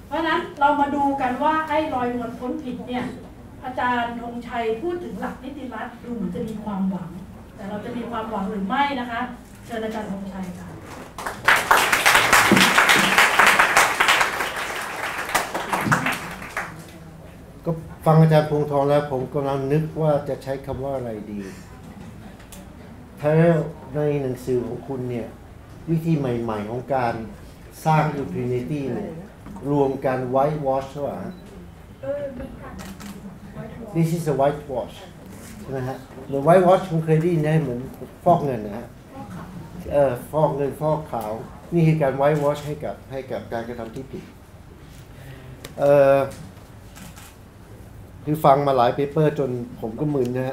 เพราะนั้นเรามาดูกันว่าไอ้ลอยนวลพ้นผิดเนี่ยอาจารย์ธงชัยพูดถึงหลักนิติรัฐดูเหมือนจะมีความหวังแต่เราจะมีความหวังหรือไม่นะคะเชิญอาจารย์ธงชัยค่ะก็ฟังอาจารย์พวงทองแล้วผมกำลังนึกว่าจะใช้คำว่าอะไรดีถ้าในหนังสือของคุณเนี่ยวิธีใหม่ๆของการสร้าง impunity เนี่ยรวมกัน white wash ว่า this is a white wash ใช่ไหมฮะหรือ white wash คุณเคยได้ยินได้เหมือนฟอกเงินนะฮะฟอกเงินฟอกขาวนี่คือการ white wash ให้กับการกระทำที่ผิดคือฟังมาหลายเปเปอร์จนผมก็มึนนะฮะ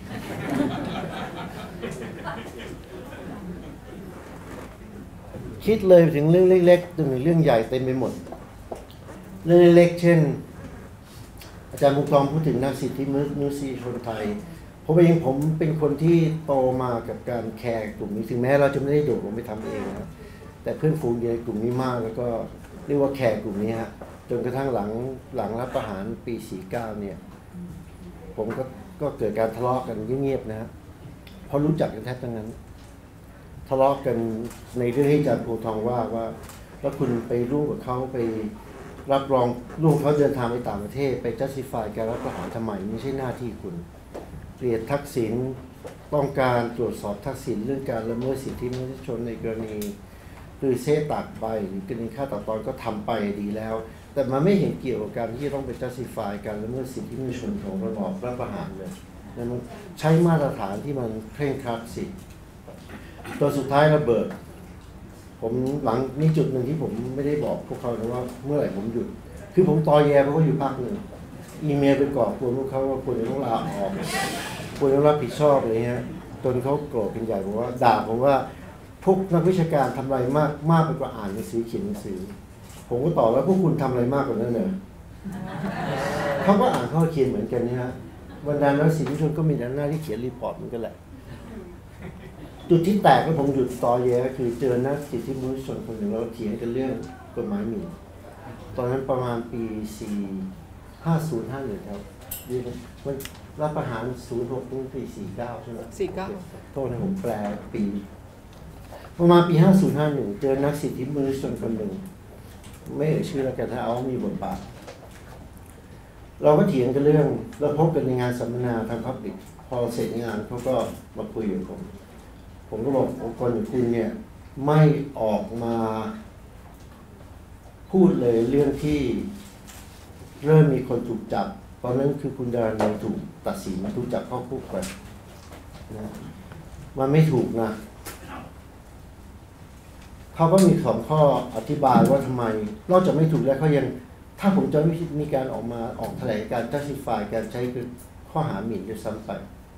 คิดเลยถึงเรื่องเล็กๆจนถึงเรื่องใหญ่เต็มไปหมดเรื่องเล็กๆเช่นอาจารย์มุกลองพูดถึงนักสิทธิมนุษยชนไทยผมเองผมเป็นคนที่โตมากับการแคร์กลุ่มนี้ถึงแม้เราจะไม่ได้โดดลงไปทำเองนะแต่เพื่อนฝูงอยู่ในกลุ่มนี้มากแล้วก็เรียกว่าแคร์กลุ่มนี้ฮะจนกระทั่งหลังรัฐประหารปี 49 เนี่ยผมก็เกิดการทะเลาะกันเงียบๆนะฮะเพราะรู้จักกันแทบทั้งนั้นทะเลาะกันในเรื่องที่อาจารย์โพทองว่าแล้วคุณไปร่วมกับเขาไปรับรองลูกเขาเดินทางไปต่างประเทศไป justify การรัฐประหารทำไมไม่ใช่หน้าที่คุณเกลียดทักษิณต้องการตรวจสอบทักษิณเรื่องการละเมิดสิทธิมนุษยชนในกรณีคือเซตัดไปหรือกรณีฆ่าตัดตอนก็ทำไปดีแล้วแต่มันไม่เห็นเกี่ยวกับการที่ต้องไป justify การละเมิดสิทธิมนุษยชนของระบอบรัฐประหารเลยแต่มันใช้มาตรฐานที่มันเคร่งครัดสิตัวสุดท้ายระเบิดผมหลังนี่จุดหนึ่งที่ผมไม่ได้บอกพวกเขานะว่าเมื่อไหร่ผมหยุดคือผมตอแยเพราะว่าอยู่ภาคหนึ่งอีเมลไปก่อกวนพวกเขาว่าควรจะต้องลาออกควรจะรับผิดชอบอะไรเงี้ยจนเขาโกรธเป็นใหญ่ผมว่าด่าผมว่าพวกนักวิชาการทำอะไรมากไปกว่าอ่านหนังสือเขียนหนังสือผมก็ตอบแล้วพวกคุณทำอะไรมากกว่านั้นเลยเขาก็อ่านเขาเขียนเหมือนกันนะฮะบรรดานักสิทธิชนก็มีหน้าที่เขียนรีพอร์ตเหมือนกันแหละจุดที่แตกแล้วผมหยุดต่อแย่ก็คือเจอนักสิทธิมนุษยชนคนหนึ่งเราเถียงกันเรื่องกฎหมายหมิ่นตอนนั้นประมาณปี50-51ครับมันรัฐประหาร06ถึงปี49ใช่ไหม49โทษนะผมแปลปีประมาณปี50-51เจอนักสิทธิมนุษยชนคนหนึ่งไม่เอ่ยชื่อแล้วกันถ้าเอามีบทบาทเราก็เถียงกันเรื่องเราพบกันในงานสัมมนาทางพับลิกพอเสร็จงานเขาก็มาคุยกับผมก็บอกองค์กรอย่างคุณเนี่ยไม่ออกมาพูดเลยเรื่องที่เริ่มมีคนถูกจับตอนนั้นคือคุณดารันถูกตัดสินถูกจับเข้าคุกไปนะมันไม่ถูกนะเขาก็มี2 ข้ออธิบายว่าทำไมนอกจากไม่ถูกแล้วเขายังถ้าผมจะไม่มีการออกแถลงการ justify การใช้ข้อหาหมิ่นด้วยซ้ำไป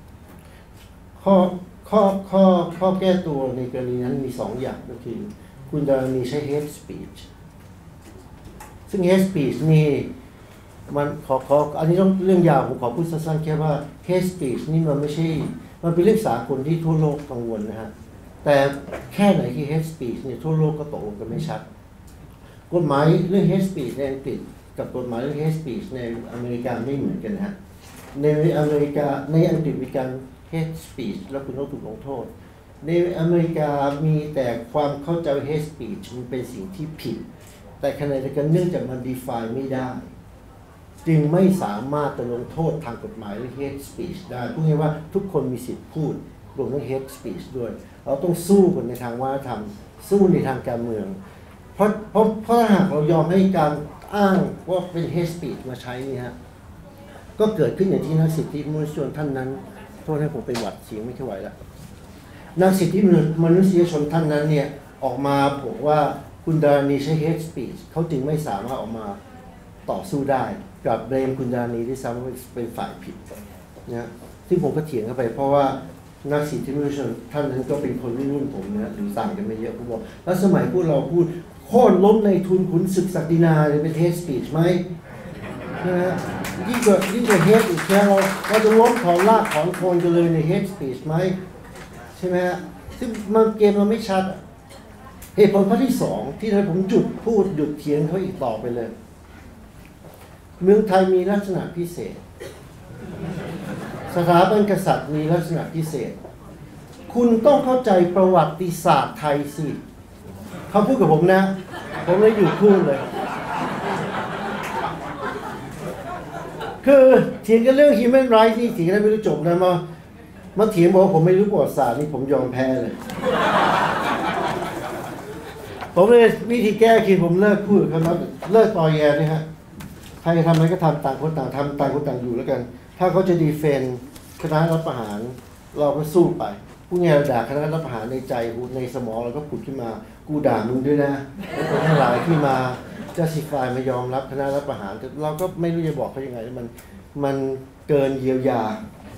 ข้อแก้ตัวในกรณีนั้นมี2 อย่างก็คือคุณดารันใช้ hate speech ซึ่ง hate speech นี่มันอันนี้ต้องเรื่องยาวผมขอพูดสั้นๆแค่ว่า hate speech นี่มันไม่ใช่มันเป็นเรื่องสากลที่ทั่วโลกกังวลนะฮะแต่แค่ไหนที่ hate speech เนี่ยทั่วโลกก็ตกลงกันไม่ชัดกฎหมายเรื่อง hate speech ในอังกฤษกับกฎหมายเรื่อง hate speech ในอเมริกาไม่เหมือนกันนะฮะในอเมริกาในอังกฤษมีการ hate speech แล้วคุณต้องถูกลงโทษในอเมริกามีแต่ความเข้าใจ hate speech มันเป็นสิ่งที่ผิดแต่ขณะเดียวกันเนื่องจากมัน define ไม่ได้จึงไม่สามารถจะลงโทษทางกฎหมายเรื่อง hate speech ได้พูดง่ายว่าทุกคนมีสิทธิ์พูดรวมทั้ง hate speech ด้วยเราต้องสู้กันในทางวัฒนธรรมสู้ในทางการเมืองเพราะถ้าหากเรายอมให้การอ้างว่าเป็น hate speech มาใช้นี่ฮะก็เกิดขึ้นอย่างที่นักสิทธิมนุษยชนท่านนั้นโทษให้ผมเป็นหวัดเสียงไม่ค่อยไหวแล้วนักสิทธิมนุษยชนท่านนั้นเนี่ยออกมาบอกว่าคุณดารันใช้ hate speech เขาจึงไม่สามารถออกมาต่อสู้ได้กับเบรมคุณดารันที่ซ้ำว่าเป็นฝ่ายผิดนะซึ่งผมก็เถียงเข้าไปเพราะว่านักสิทธิมนุษยชนท่านนั้นก็เป็นคนรุ่นผมนะหรือต่างกันไม่เยอะผมบอกแล้วสมัยพวกเราพูดโค่นล้มในทุนขุนศึกศักดินาเป็น hate speech ไหมนะยิ่งกว่า hate อีกแค่เราจะล้มถอนรากถอนโคนกันเลยใน hate speech ไหมใช่ไหมฮะซึ่งมันเกมมันไม่ชัดเหตุผลข้อที่2ที่ทำให้ผมหยุดพูดหยุดเถียงเขาอีกต่อไปเลยเมืองไทยมีลักษณะพิเศษสถาบันกษัตริย์มีลักษณะพิเศษคุณต้องเข้าใจประวัติศาสตร์ไทยสิเขาพูดกับผมนะผมเลยอยู่พูดเลยคือเถียงกันเรื่อง human rights นี่เถียงกันไม่รู้จบนะมาเถียงบอกว่าผมไม่รู้ประวัติศาสตร์นี่ผมยอมแพ้เลยผมเลยวิธีแก้คือผมเลิกพูดกับเขาเลิกตอแยนี่ฮะใครทำอะไรก็ทำต่างคนต่างทำต่างคนต่างอยู่แล้วกันถ้าเขาจะดีเฟนคณะรัฐประหารเราก็สู้ไปผู้งานด่าคณะรัฐประหารในใจในสมองเราก็ผุดขึ้นมากูด่ามึงด้วยนะคนทั้งหลายที่มาjustify มายอมรับคณะรัฐประหารเราก็ไม่รู้จะบอกเขายังไงมันเกินเยียวยา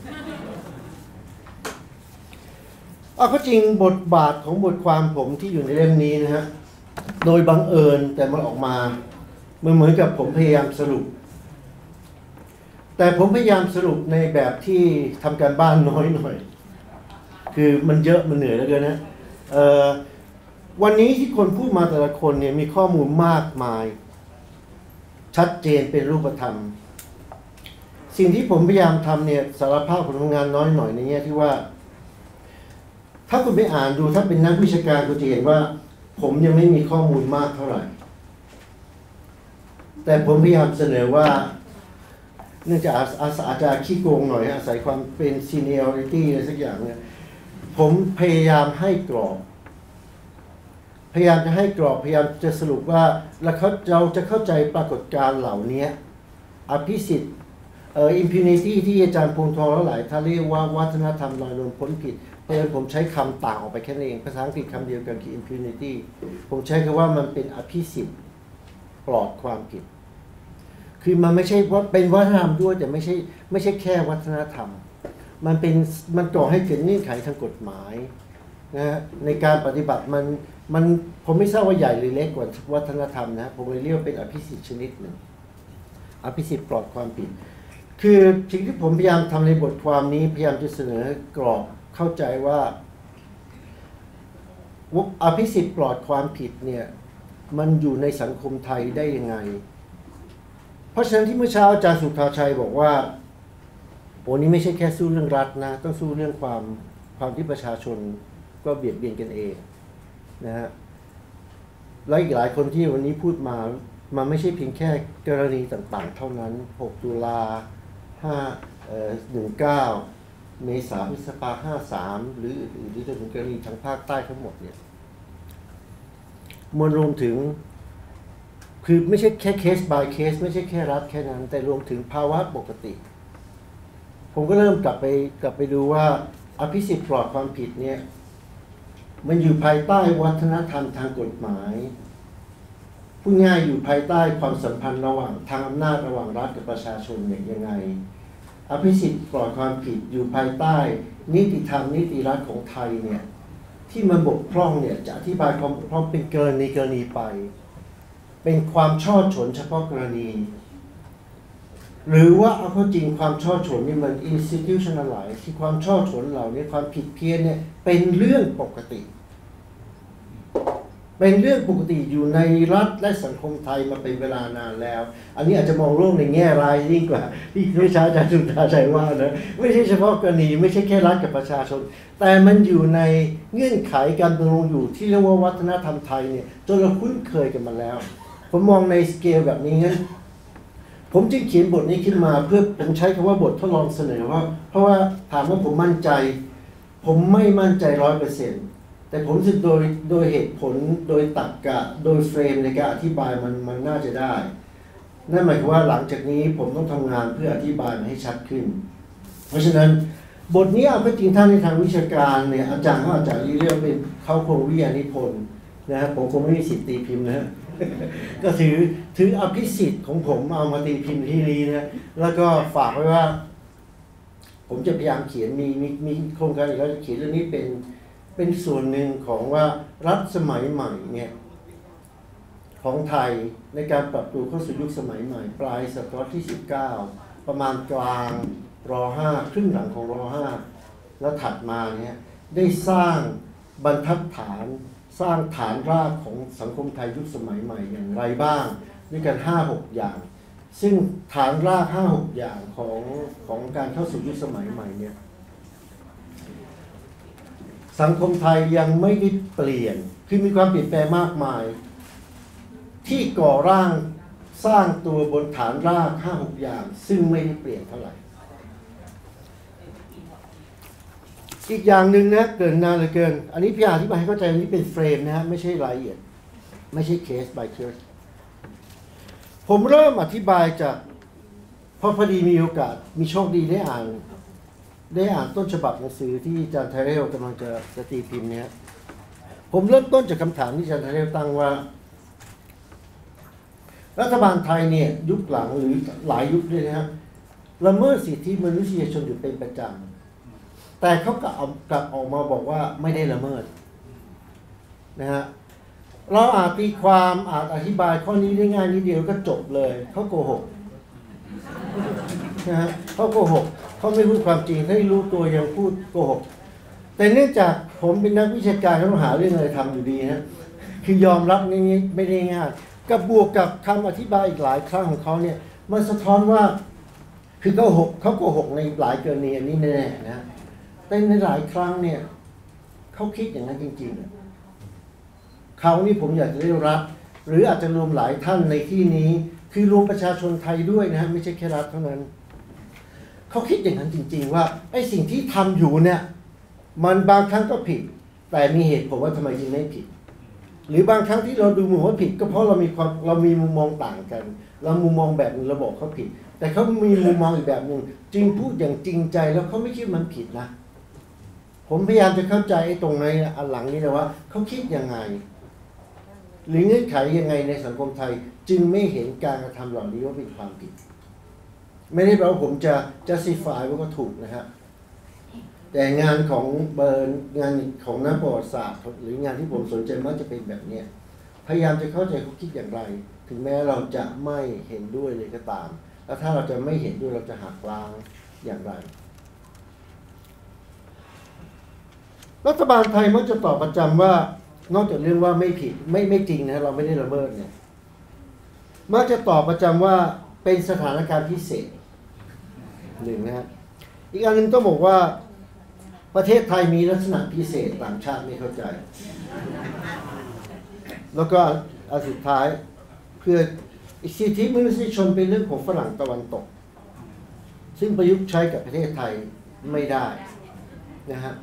ก็จริงบทบาทของบทความผมที่อยู่ในเล่มนี้นะฮะโดยบังเอิญแต่มันออกมาเหมือนกับผมพยายามสรุปแต่ผมพยายามสรุปในแบบที่ทำการบ้านน้อยหน่อยคือมันเยอะมันเหนื่อยแล้วเกินนะวันนี้ที่คนพูดมาแต่ละคนเนี่ยมีข้อมูลมากมายชัดเจนเป็นรูปธรรมสิ่งที่ผมพยายามทำเนี่ยสารภาพผมทำงานน้อยหน่อยในแง่ที่ว่าถ้าคุณไปอ่านดูถ้าเป็นนักวิชาการคุณจะเห็นว่าผมยังไม่มีข้อมูลมากเท่าไหร่แต่ผมพยายามเสนอว่าเนื่องจากอาจารย์ขี้โกงหน่อยอาศัยความเป็น seniority อะไรสักอย่างเนี่ยผมพยายามให้กรอบพยายามจะให้กรอบพยายามจะสรุปว่าเราจะเข้าใจปรากฏการณ์เหล่านี้อภิสิทธิ์impunity ที่อาจารย์พงษ์ทองและหลายท่านเรียกว่าวัฒนธรรมลอยนวลพ้นผิดเพราะฉะนั้นผมใช้คำต่างออกไปแค่นั้นเองภาษาอังกฤษคำเดียวกันคือ impunity ผมใช้คำว่ามันเป็นอภิสิทธิ์ปลอดความผิดคือมันไม่ใช่ว่าเป็นวัฒนธรรมด้วยแต่ไม่ใช่แค่วัฒนธรรมมันก่อให้เกิดเงื่อนไขทางกฎหมายนะฮะในการปฏิบัติมันผมไม่ทราบว่าใหญ่หรือเล็กกว่าวัฒนธรรมนะผมเลยเรียกว่าเป็นอภิสิทธิ์ชนิดหนึ่งอภิสิทธิ์ปลอดความผิดคือสิ่งที่ผมพยายามทำในบทความนี้พยายามจะเสนอกรอบเข้าใจว่าอภิสิทธิ์ปลอดความผิดเนี่ยมันอยู่ในสังคมไทยได้ยังไงเพราะฉะนั้นที่เมื่อเช้าอาจารย์สุทธาชัยบอกว่าโอ้นี่ไม่ใช่แค่สู้เรื่องรัฐนะต้องสู้เรื่องความที่ประชาชนก็เบียดเบียนกันเองนะฮะแล้วอีกหลายคนที่วันนี้พูดมามันไม่ใช่เพียงแค่กรณีต่างๆเท่านั้น6ตุลา19เมษายนพฤษภา53หรืออื่นๆที่จะถึงกรณีทางภาคใต้ทั้งหมดเนี่ยมันรวมถึงคือไม่ใช่แค่เคส by เคสไม่ใช่แค่รัฐแค่นั้นแต่รวมถึงภาวะปกติผมก็เริ่มกลับไปดูว่าอภิสิทธิ์ปลอดความผิดเนี่ยมันอยู่ภายใต้วัฒนธรรมทางกฎหมายพูดง่ายอยู่ภายใต้ความสัมพันธ์ระหว่างทางอำนาจระหว่างรัฐกับประชาชนเนี่ยยังไงอภิสิทธิ์ปลอดความผิดอยู่ภายใต้นิติธรรมนิติรัฐของไทยเนี่ยที่มันบกพร่องเนี่ยจะอธิบายความบกพร่องเป็นกรณีไปเป็นความช่อฉนเฉพาะกรณีหรือว่าเอาเข้าจริงความช่อฉนนี่มัน institutionalize ที่ความช่อฉนเหล่านี้ความผิดเพี้ยนเนี่ยเป็นเรื่องปกติอยู่ในรัฐและสังคมไทยมาเป็นเวลานานแล้วอันนี้อาจจะมองโลกในแง่ร้ายยิ่งกว่าที่เมื่อเช้าอาจารย์สุทธาชัยว่านะไม่ใช่เฉพาะกรณีไม่ใช่แค่รัฐกับประชาชนแต่มันอยู่ในเงื่อนไขการดำรงอยู่ที่เรียกว่าวัฒนธรรมไทยเนี่ยจนเราคุ้นเคยกันมาแล้วผมมองในสเกลแบบนี้งั้นผมจึงเขียนบทนี้ขึ้นมาเพื่อผมใช้คำว่าบททดลองเสนอว่าเพราะว่าถามว่าผมมั่นใจผมไม่มั่นใจ 100%แต่ผมรู้สึกโดยเหตุผลโดยตรรกะโดยเฟรมในการอธิบายมันน่าจะได้นั่นหมายความว่าหลังจากนี้ผมต้องทำงานเพื่ออธิบายมันให้ชัดขึ้นเพราะฉะนั้นบทนี้เอาไปจริงท่านในทางวิชาการเนี่ยอาจารย์เขาอาจารย์เรียกเป็นเขาคงวิทยานิพนธ์นะครับผมคงไม่มีสิทธิ์ตีพิมพ์นะก็ถืออภิสิทธิ์ของผมเอามาตีพิมพ์ที่นี้นะแล้วก็ฝากไว้ว่าผมจะพยายามเขียนมีโครงการอีกแล้วจะเขียนเรื่องนี้เป็นส่วนหนึ่งของว่ารัฐสมัยใหม่เนี่ยของไทยในการปรับตัวเข้าสู่ยุคสมัยใหม่ปลายศตวรรษที่19ประมาณกลางร.5 ครึ่งหลังของร.5 แล้วถัดมาเนี่ยได้สร้างบรรทัดฐานสร้างฐานรากของสังคมไทยยุคสมัยใหม่อย่างไรบ้างด้วยกัน 5-6 อย่างซึ่งฐานราก 5-6 อย่างของการเข้าสู่ยุคสมัยใหม่เนี่ยสังคมไทยยังไม่ได้เปลี่ยนคือมีความเปลี่ยนแปลงมากมายที่ก่อร่างสร้างตัวบนฐานราก 5-6 อย่างซึ่งไม่ได้เปลี่ยนเท่าไหร่อีกอย่างหนึ่งนะเกินนานเหลือเกินอันนี้พี่อธิบายให้เข้าใจอันนี้เป็นเฟรมนะฮะไม่ใช่รายละเอียดไม่ใช่เคส by case ผมเริ่มอธิบายจากพอดีมีโอกาสมีโชคดีได้อ่านต้นฉบับหนังสือที่อาจารย์ไทเรลกำลังจะตีพิมพ์เนี่ยผมเริ่มต้นจากคำถามที่อาจารย์ไทเรลตั้งว่ารัฐบาลไทยเนี่ยยุคหลังหรือหลายยุคด้วยนะครับละเมิดสิทธิมนุษยชนอยู่เป็นประจำแต่เขากลับออกมาบอกว่าไม่ได้ละเมิดนะฮะเราอาจตีความอาจอธิบายข้อนี้ได้ง่ายนิดเดียวก็จบเลยเขาโกหกนะฮะเขาโกหกเขาไม่พูดความจริงให้รู้ตัวยังพูดโกหกแต่เนื่องจากผมเป็นนักวิชาการต้องหาเรื่องอะไรทำอยู่ดีนะคือยอมรับนี้ไม่ได้ง่ายกับบวกกับคำอธิบายอีกหลายครั้งของเขาเนี่ยมันสะท้อนว่าคือเขาโกหกในหลายกรณีอันนี้แน่ๆนะแต่ในหลายครั้งเนี่ยเขาคิดอย่างนั้นจริงๆเขานี่ผมอยากจะได้รับหรืออาจจะรวมหลายท่านในที่นี้คือรวมประชาชนไทยด้วยนะฮะไม่ใช่แค่รัฐเท่านั้นเขาคิดอย่างนั้นจริงๆว่าไอ้สิ่งที่ทำอยู่เนี่ยมันบางครั้งก็ผิดแต่มีเหตุผลว่าทำไมยังไม่ผิดหรือบางครั้งที่เราดูมุมว่าผิดก็เพราะเรามีมุมมองต่างกันเรามุมมองแบบนึงเราบอกเขาผิดแต่เขามีมุมมองอีกแบบนึงจึงพูดอย่างจริงใจแล้วเขาไม่คิดมันผิดนะผมพยายามจะเข้าใจตรงในอันหลังนี้นะว่าเขาคิดยังไงหรือเงื่อนไขยังไงในสังคมไทยจึงไม่เห็นการกระทำเหล่านี้ว่าเป็นความผิดไม่ได้แปลว่าผมจะ justify ว่าก็ถูกนะฮะแต่งานของงานของนักประวัติศาสตร์หรืองานที่ผมสนใจมักจะเป็นแบบนี้พยายามจะเข้าใจเขาคิดอย่างไรถึงแม้เราจะไม่เห็นด้วยเลยก็ตามแล้วถ้าเราจะไม่เห็นด้วยเราจะหักล้างอย่างไรรัฐบาลไทยมักจะตอบประจำว่านอกจากเรื่องว่าไม่ผิดไม่จริงนะเราไม่ได้ละเมิดเนี่ยมักจะตอบประจำว่าเป็นสถานการณ์พิเศษหนึ่งนะฮะอีกอันหนึ่งต้องบอกว่าประเทศไทยมีลักษณะพิเศษต่างชาติไม่เข้าใจแล้วก็อันสุดท้ายเพื่อสิทธิมนุษยชนเป็นเรื่องของฝรั่งตะวันตกซึ่งประยุกต์ใช้กับประเทศไทยไม่ได้นะฮะ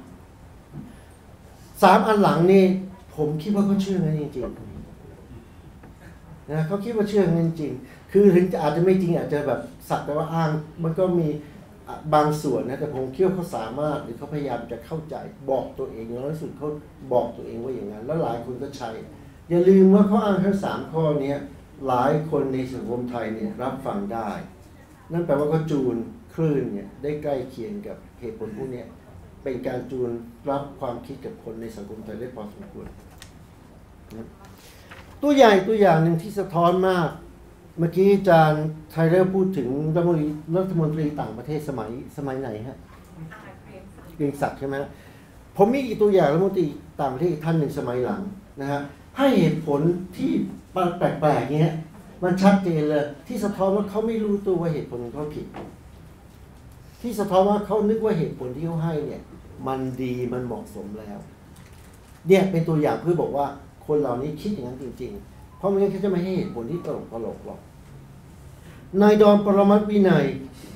3 อันหลังนี่ผมคิดว่าเขาเชื่อกันจริงๆนะเขาคิดว่าเชื่อกันจริงคือถึงอาจจะไม่จริงอาจจะแบบสักแต่ว่าอ้างมันก็มีบางส่วนนะแต่ผมคิดว่าเขาสามารถหรือเขาพยายามจะเข้าใจบอกตัวเองแล้วในสุดเขาบอกตัวเองว่าอย่างนั้นแล้วหลายคนก็ใช้อย่าลืมว่าเขาอ้างทั้ง3 ข้อนี้หลายคนในสังคมไทยเนี่ยรับฟังได้นั่นแปลว่าเขาจูนคลื่นเนี่ยได้ใกล้เคียงกับเหตุผลพวกนี้เป็นการจูนรับความคิดกับคนในสังคมไทยได้พอสมควรนะตัวอย่างหนึ่งที่สะท้อนมากเมื่อกี้อาจารย์ไทเรลพูดถึงรัฐมนตรีต่างประเทศสมัยไหนฮะเกรียงศักดิ์ใช่ไหมผมมีอีกตัวอย่างรัฐมนตรีต่างประเทศท่านหนึ่งสมัยหลังนะฮะให้เหตุผลที่แปลกๆเงี้ยมันชัดเจนเลยที่สะท้อนว่าเขาไม่รู้ตัวว่าเหตุผลของเขาผิดที่สะท้อนว่าเขานึกว่าเหตุผลที่เขาให้เนี่ยมันดีมันเหมาะสมแล้วเนี่ยเป็นตัวอย่างเพื่อบอกว่าคนเหล่านี้คิดอย่างนั้นจริงๆเพราะไม่งั้นเขาจะไม่ให้เหตุผลที่ตลกหรอกนายดอนปรมัตถ์วินัย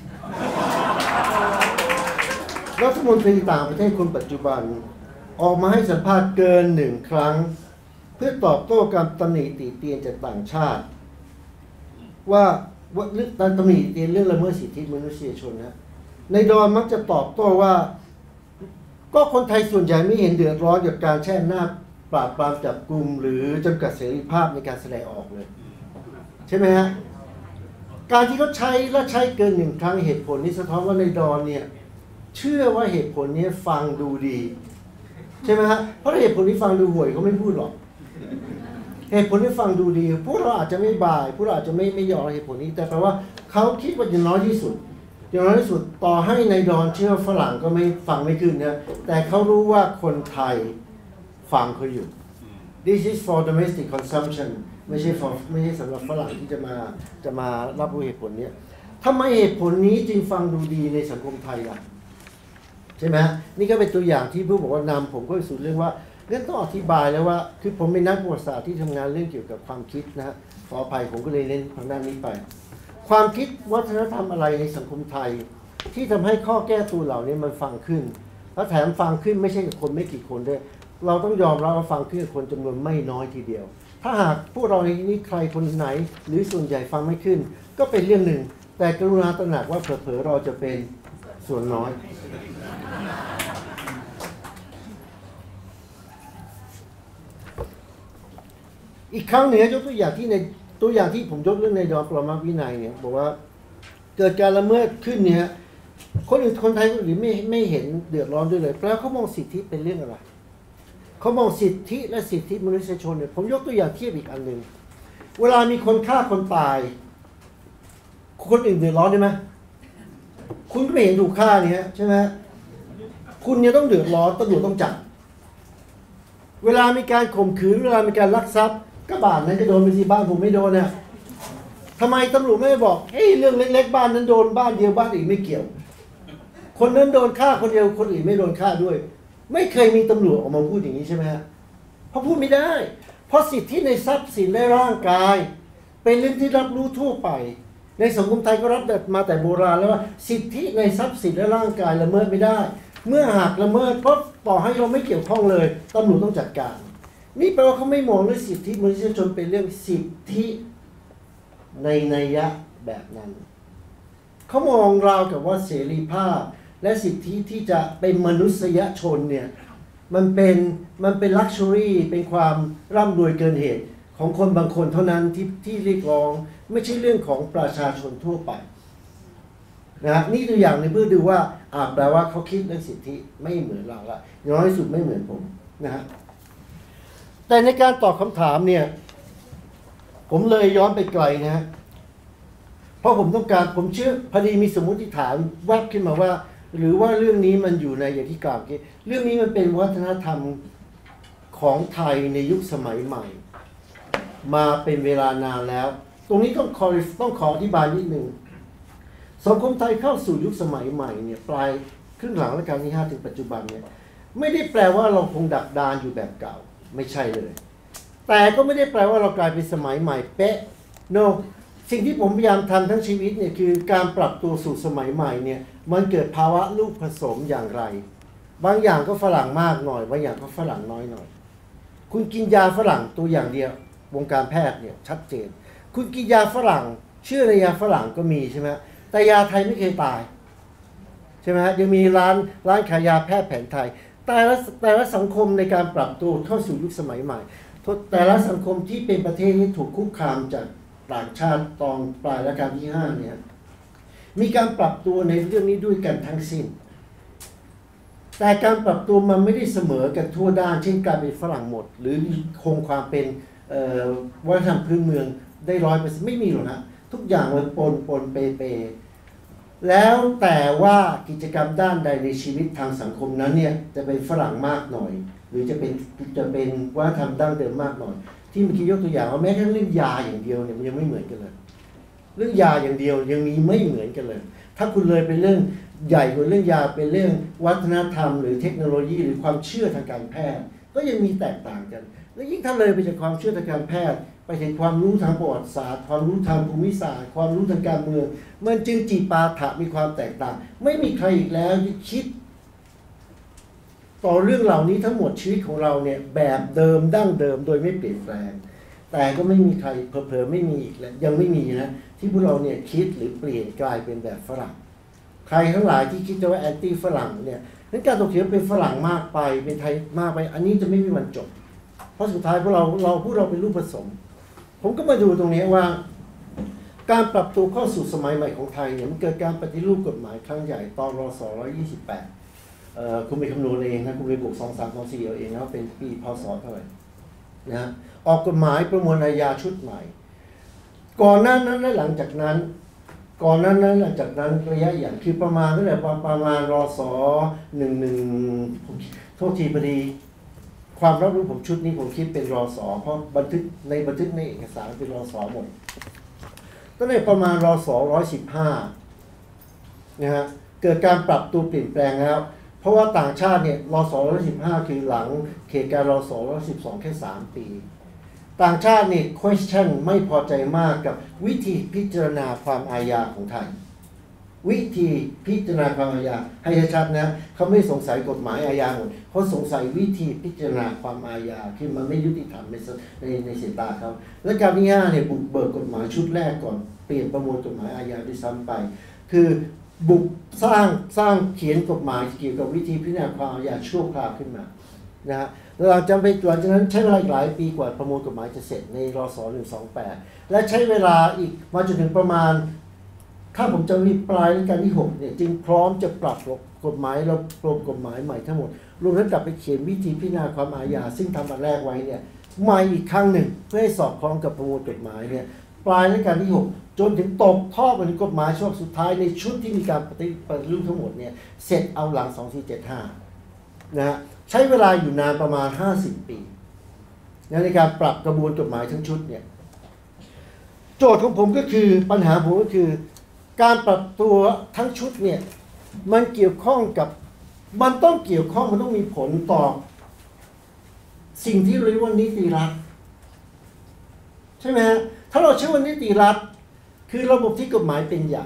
รัฐมนตรีต่างประเทศคนปัจจุบันออกมาให้สัมภาษณ์เกิน1 ครั้งเพื่อตอบโต้การตำหนิติเตียนจากต่างชาติว่าเรื่องการตำหนิติเตียนเรื่องละเมิดสิทธิมนุษยชนนะนายดอนมักจะตอบโต้ว่าก็คนไทยส่วนใหญ่ไม่เห็นเดือดร้อนกับการแช่หน้าปราบปรามจับกุมหรือจำกัดเสรีภาพในการแสดงออกเลยใช่ไหมฮะการที่เขาใช้เกิน1 ครั้งเหตุผลนี้สะท้อนว่านายดอนเนี่ยเชื่อว่าเหตุผลนี้ฟังดูดีใช่ไหมฮะเพราะเหตุผลที่ฟังดูห่วยเขาไม่พูดหรอกเหตุผลที่ฟังดูดีพวกเราอาจจะไม่บายพวกเราอาจจะไม่ยอมเหตุผลนี้แต่แปลว่าเขาคิดว่าอย่างน้อยที่สุดต่อให้นายดอนเชื่อฝรั่งก็ไม่ฟังไม่ขึ้นนะแต่เขารู้ว่าคนไทยฟังเขาอยู่ This is for domestic consumption ไม่ใช่สำหรับฝรั่งที่จะมารับรู้เหตุผลนี้ทำไมเหตุผลนี้จึงฟังดูดีในสังคมไทยล่ะใช่ไหมนี่ก็เป็นตัวอย่างที่ผู้บอกว่านำผมก็สู่เรื่องว่าเรื่องต้องอธิบายแล้วว่าคือผมเป็นนักประวัติศาสตร์ที่ทำงานเรื่องเกี่ยวกับความคิดนะฮะขออภัยผมก็เลยเน้นทางด้านนี้ไปความคิดวัฒนธรรมอะไรในสังคมไทยที่ทำให้ข้อแก้ตัวเหล่านี้มันฟังขึ้นแล้วแถมฟังขึ้นไม่ใช่กับคนไม่กี่คนด้วยเราต้องยอมรับว่าฟังขึ้นกับคนจำนวนไม่น้อยทีเดียวถ้าหากพวกเราในนี้ใครคนไหนหรือส่วนใหญ่ฟังไม่ขึ้นก็เป็นเรื่องหนึ่งแต่กรุณาตระหนักว่าเผลอๆเราจะเป็นส่วนน้อยอีกครั้งหนึ่งยกตัวอย่างที่ผมยกเรื่องในดอนปรมาวินัยเนี่ยบอกว่าเกิดการละเมิดขึ้นเนี่ยคนไทยคนอื่นไม่เห็นเดือดร้อนด้วยเลยแปลว่าเขามองสิทธิเป็นเรื่องอะไรเขามองสิทธิและสิทธิมนุษยชนเนี่ยผมยกตัวอย่างเทียบอีกอันหนึ่งเวลามีคนฆ่าคนตายคนอื่นเดือดร้อนใช่ไหมคุณก็ไม่เห็นถูกฆ่าเนี่ยใช่ไหมคุณเนี่ยต้องเดือดร้อนตำรวจต้องจับเวลามีการข่มขืนเวลามีการลักทรัพย์ก็บ้านนั้นจะโดนไปสิบ้านผมไม่โดนเนี่ยทำไมตำรวจไม่บอกเฮ้ยเรื่องเล็กๆบ้านนั้นโดนบ้านเดียวบ้านอื่นไม่เกี่ยวคนนั้นโดนฆ่าคนเดียวคนอื่นไม่โดนฆ่าด้วยไม่เคยมีตำรวจออกมาพูดอย่างนี้ใช่ไหมฮะเพราะพูดไม่ได้เพราะสิทธิในทรัพย์สินและร่างกายเป็นเรื่องที่รับรู้ทั่วไปในสังคมไทยก็รับมาแต่โบราณแล้วว่าสิทธิในทรัพย์สินและร่างกายละเมิดไม่ได้เมื่อหากละเมิดเพราะต่อให้เราไม่เกี่ยวข้องเลยตำรวจต้องจัดการนี่แปลว่าเขาไม่มองเรื่องสิทธิมนุษยชนเป็นเรื่องสิทธิในนัยยะแบบนั้นเขามองเรากับว่าเสรีภาพและสิทธิที่จะเป็นมนุษยชนเนี่ยมันเป็นลักชัวรี่เป็นความร่ำรวยเกินเหตุของคนบางคนเท่านั้นที่เรียกร้องไม่ใช่เรื่องของประชาชนทั่วไปนะนี่ตัวอย่างในเพื่อดูว่าแปลว่าเขาคิดเรื่องสิทธิไม่เหมือนเราละน้อยที่สุดไม่เหมือนผมนะฮะแต่ในการตอบคำถามเนี่ยผมเลยย้อนไปไกลนะฮะเพราะผมเชื่อพอดีมีสมมุติฐานแวบขึ้นมาว่าหรือว่าเรื่องนี้มันอยู่ในอย่างที่กล่าวเมื่อกี้เรื่องนี้มันเป็นวัฒนธรรมของไทยในยุคสมัยใหม่มาเป็นเวลานานแล้วตรงนี้ต้องขออธิบายนิดนึงสังคมไทยเข้าสู่ยุคสมัยใหม่เนี่ยปลายครึ่งหลังรัชกาลที่5ถึงปัจจุบันเนี่ยไม่ได้แปลว่าเราคงดักดานอยู่แบบเก่าไม่ใช่เลยแต่ก็ไม่ได้แปลว่าเรากลายเป็นสมัยใหม่เป๊ะโนสิ่งที่ผมพยายามทำทั้งชีวิตเนี่ยคือการปรับตัวสู่สมัยใหม่เนี่ยมันเกิดภาวะลูกผสมอย่างไรบางอย่างก็ฝรั่งมากหน่อยบางอย่างก็ฝรั่งน้อยหน่อยคุณกินยาฝรั่งตัวอย่างเดียววงการแพทย์เนี่ยชัดเจนคุณกินยาฝรั่งเชื่อในยาฝรั่งก็มีใช่ไหมแต่ยาไทยไม่เคยตายใช่ไหมฮะยังมีร้านขายยาแพทย์แผนไทยแต่ละสังคมในการปรับตัวเข้าสู่ยุคสมัยใหม่แต่ละสังคมที่เป็นประเทศที่ถูกคุกคามจากต่างชาติตอนปลายรัชกาลที่5เนี่ยมีการปรับตัวในเรื่องนี้ด้วยกันทั้งสิ้นแต่การปรับตัวมันไม่ได้เสมอกันทั่วด้านเช่นการเป็นฝรั่งหมดหรือคงความเป็นวัฒนธรรมพื้นเมืองได้100%ไม่มีหรอกนะทุกอย่างมันปนเปแล้วแต่ว่ากิจกรรมด้านใดในชีวิตทางสังคมนั้นเนี่ยจะเป็นฝรั่งมากหน่อยหรือจะเป็นวัฒนธรรมดั้งเดิมมากหน่อยที่เมื่อกี้ยกตัวอย่างว่าแม้กระทั่งเรื่องยาอย่างเดียวเนี่ยมันยังไม่เหมือนกันเลยเรื่องยาอย่างเดียวยังมีไม่เหมือนกันเลยถ้าคุณเลยเป็นเรื่องใหญ่กว่าเรื่องยาเป็นเรื่องวัฒนธรรมหรือเทคโนโลยีหรือความเชื่อทางการแพทย์ก็ยังมีแตกต่างกันและยิ่งถ้าเลยไปจากความเชื่อทางการแพทย์ไปถึงความรู้ทางประวัติศาสตร์ความรู้ทางภูมิศาสตร์ความรู้ทางการเมืองมันจึงจีปาถะมีความแตกต่างไม่มีใครอีกแล้วที่คิดต่อเรื่องเหล่านี้ทั้งหมดชีวิตของเราเนี่ยแบบเดิมดั้งเดิมโดยไม่เปลี่ยนแปลงแต่ก็ไม่มีใครเผลอๆไม่มีอีกแล้วยังไม่มีนะที่พวกเราเนี่ยคิดหรือเปลี่ยนกลายเป็นแบบฝรั่งใครทั้งหลายที่คิดจะว่าแอนตี้ฝรั่งเนี่ยนั้นการถกเถียงเป็นฝรั่งมากไปเป็นไทยมากไปอันนี้จะไม่มีวันจบเพราะสุดท้ายพวกเราเป็นรูปผสมผมก็มาดูตรงนี้ว่าการปรับตัวเข้าสู่สมัยใหม่ของไทยเนี่ยมันเกิดการปฏิรูปกฎหมายครั้งใหญ่ตอนรศ128คุณไปคำนวณเองนะคุณไปบวก2 3 2 4เอาเองนะเป็นปีพศเท่าไหร่นะออกกฎหมายประมวลอาญาชุดใหม่ก่อนหน้านั้นและหลังจากนั้นระยะอย่างคือประมาณตั้งแต่ประมาณรศ11โทษทีพอดีความรับรู้ผมชุดนี้ผมคิดเป็นรสเพราะบันทึกในเอกสารเป็นรสหมดตั้งแต่ประมาณรส115นะฮะเกิดการปรับตัวเปลี่ยนแปลงแล้วเพราะว่าต่างชาติเนี่ยรส115คือหลังเหตุการณ์รส112แค่3 ปีต่างชาตินี่ question ไม่พอใจมากกับวิธีพิจารณาความอาญาของไทยวิธีพิจารณาความอาญาให้ชัดๆนะเขาไม่สงสัยกฎหมายอาญาหมดเขาสงสัยวิธีพิจารณาความอาญาที่มันไม่ยุติธรรมในสายตาเขาและการที่5เนี่ยบุกเบิกกฎหมายชุดแรกก่อนเปลี่ยนประมวลกฎหมายอาญาด้วยซ้ำไปคือบุกสร้างเขียนกฎหมายเกี่ยวกับวิธีพิจารณาความอาญาชั่วคราวขึ้นมานะฮะหลังจากนั้นใช้เวลาอีกหลายปีกว่าประมวลกฎหมายจะเสร็จในรศ128และใช้เวลาอีกมาจนถึงประมาณถ้าผมจะมีปลายรัชกาลที่6เนี่ยจึงพร้อมจะปรับกฎหมายเราปรับกฎหมายใหม่ทั้งหมดรวมทั้งกลับไปเขียนวิธีพิจารณาความอาญาซึ่งทำอันแรกไว้เนี่ยใหม่อีกครั้งหนึ่งเพื่อให้สอดคล้องกับประมวลกฎหมายเนี่ยปลายรัชกาลที่6จนถึงตกท่อไปถึงกฎหมายฉบับสุดท้ายในชุดที่มีการปฏิรูปทั้งหมดเนี่ยเสร็จเอาหลัง2475นะฮะใช้เวลาอยู่นานประมาณ50 ปีในการปรับกระบวนกฎหมายทั้งชุดเนี่ยโจทย์ของผมก็คือปัญหาผมก็คือการปรับตัวทั้งชุดเนี่ยมันเกี่ยวข้องกับมันต้องเกี่ยวข้องมันต้องมีผลต่อสิ่งที่เรียกว่านิติรัฐใช่ไหมฮะถ้าเราใช้ว่านิติรัฐคือระบบที่กฎหมายเป็นใหญ่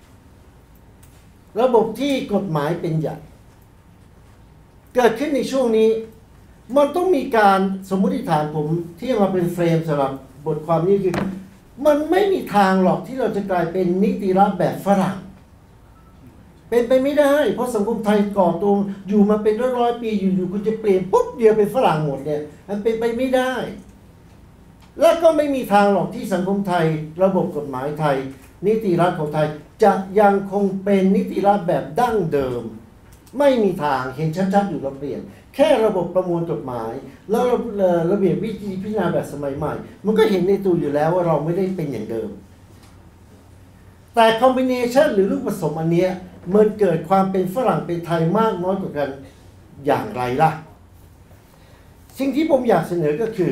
ระบบที่กฎหมายเป็นใหญ่เกิดขึ้นในช่วงนี้มันต้องมีการสมมติฐานผมที่มาเป็นเฟรมสำหรับบทความนี้คือมันไม่มีทางหรอกที่เราจะกลายเป็นนิติรัฐแบบฝรั่งเป็นไปไม่ได้เพราะสังคมไทยก่อตัวอยู่มาเป็นร้อยปีอยู่คุณจะเปลี่ยนปุ๊บเดียวเป็นฝรั่งหมดเนี่ยมันเป็นไปไม่ได้และก็ไม่มีทางหรอกที่สังคมไทยระบบกฎหมายไทยนิติรัฐของไทยจะยังคงเป็นนิติรัฐแบบดั้งเดิมไม่มีทางเห็นชัดๆอยู่เราเปลี่ยนแค่ระบบประมวลกฎหมายแล้วระเบียบวิธีพิจารณาแบบสมัยใหม่มันก็เห็นในตัวอยู่แล้วว่าเราไม่ได้เป็นอย่างเดิมแต่คอมบิเนชันหรือลูกผสมอันเนี้ยมันเกิดความเป็นฝรั่งเป็นไทยมากน้อยกว่ากันอย่างไรล่ะสิ่งที่ผมอยากเสนอก็คือ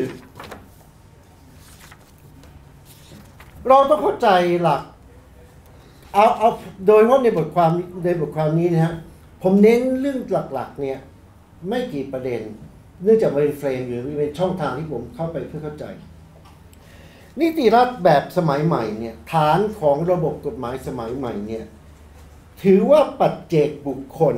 เราต้องเข้าใจหลักเอาโดยเฉพาะในบทความนี้นะฮะผมเน้นเรื่องหลักๆเนี่ยไม่กี่ประเด็นเนื่องจากมันเป็นเฟรมหรือเป็นช่องทางที่ผมเข้าไปเพื่อเข้าใจนิติรัฐแบบสมัยใหม่เนี่ยฐานของระบบกฎหมายสมัยใหม่เนี่ยถือว่าปัจเจกบุคคล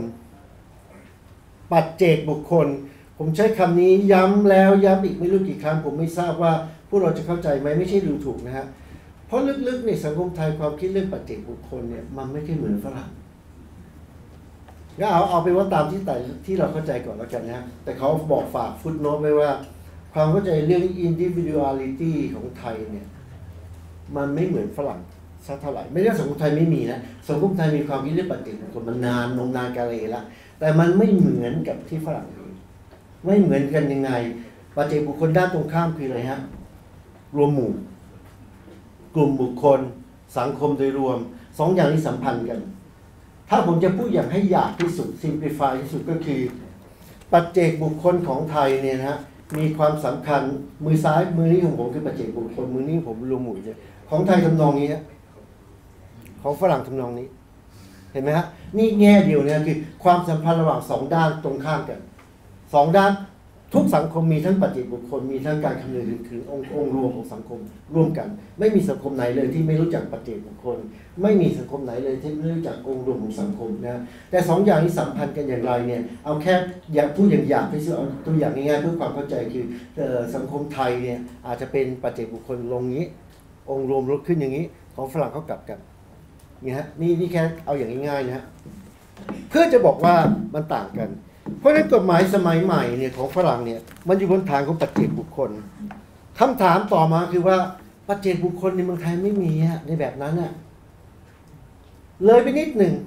ผมใช้คำนี้ย้ำแล้วย้ำอีกไม่รู้กี่ครั้งผมไม่ทราบว่าพวกเราจะเข้าใจไหมไม่ใช่ดูถูกนะฮะเพราะลึกๆในสังคมไทยความคิดเรื่องปัจเจกบุคคลเนี่ยมันไม่ใช่เหมือนฝรั่งก็เอาไปว่าตามที่เราเข้าใจก่อนแล้วกันนะแต่เขาบอกฝากฟุตโน้ตไว้ว่าความเข้าใจเรื่อง individuality ของไทยเนี่ยมันไม่เหมือนฝรั่งสักเท่าไหร่ไม่ได้สังคมไทยไม่มีนะสังคมไทยมีความคิดเรื่องปัจเจกบุคคลมันนานกาเลละแต่มันไม่เหมือนกับที่ฝรั่งมีไม่เหมือนกันยังไงปัจเจกบุคคลด้านตรงข้ามคืออะไรฮะรวมหมู่กลุ่มบุคคลสังคมโดยรวมสองอย่างนี้สัมพันธ์กันถ้าผมจะพูดอย่างให้หยาบที่สุด simplify ที่สุดก็คือปัจเจกบุคคลของไทยเนี่ยนะฮะมีความสำคัญมือซ้ายมือนี้ของผมคือปัจเจกบุคคลมือนี้ผมรวมหมู่เนี่ยของไทยทำนองนี้ของฝรั่งทำนองนี้เห็นไหมฮะนี่แง่เดียวเนี่ยคือความสัมพันธ์ระหว่างสองด้านตรงข้ามกันสองด้านทุกสังคมมีทั้งปัจเจกบุคคลมีทั้งการคำนึงถึงองค์รวมของสังคมร่วมกันไม่มีสังคมไหนเลยที่ไม่รู้จักปัจเจกบุคคลไม่มีสังคมไหนเลยที่ไม่รู้จักองค์รวมของสังคมนะแต่สองอย่างนี้สัมพันธ์กันอย่างไรเนี่ยเอาแค่อยากพูดอย่างหยาบที่สุดเอาตัวอย่างง่ายๆเพื่อความเข้าใจคือสังคมไทยเนี่ยอาจจะเป็นปัจเจกบุคคลลงนี้องค์รวมลดขึ้นอย่างนี้ของฝรั่งเขากลับกันเนี่ยฮะนี่แค่เอาอย่างง่ายๆนะฮะเพื่อจะบอกว่ามันต่างกันเพราะฉะนั้นกฎหมายสมัยใหม่เนี่ยของฝรั่งเนี่ยมันอยู่บนฐานของปัจเจกบุคคลคำถามต่อมาคือว่าปัจเจกบุคคลในเมืองไทยไม่มีฮะในแบบนั้นน่ะเลยไปนิดหนึ่ง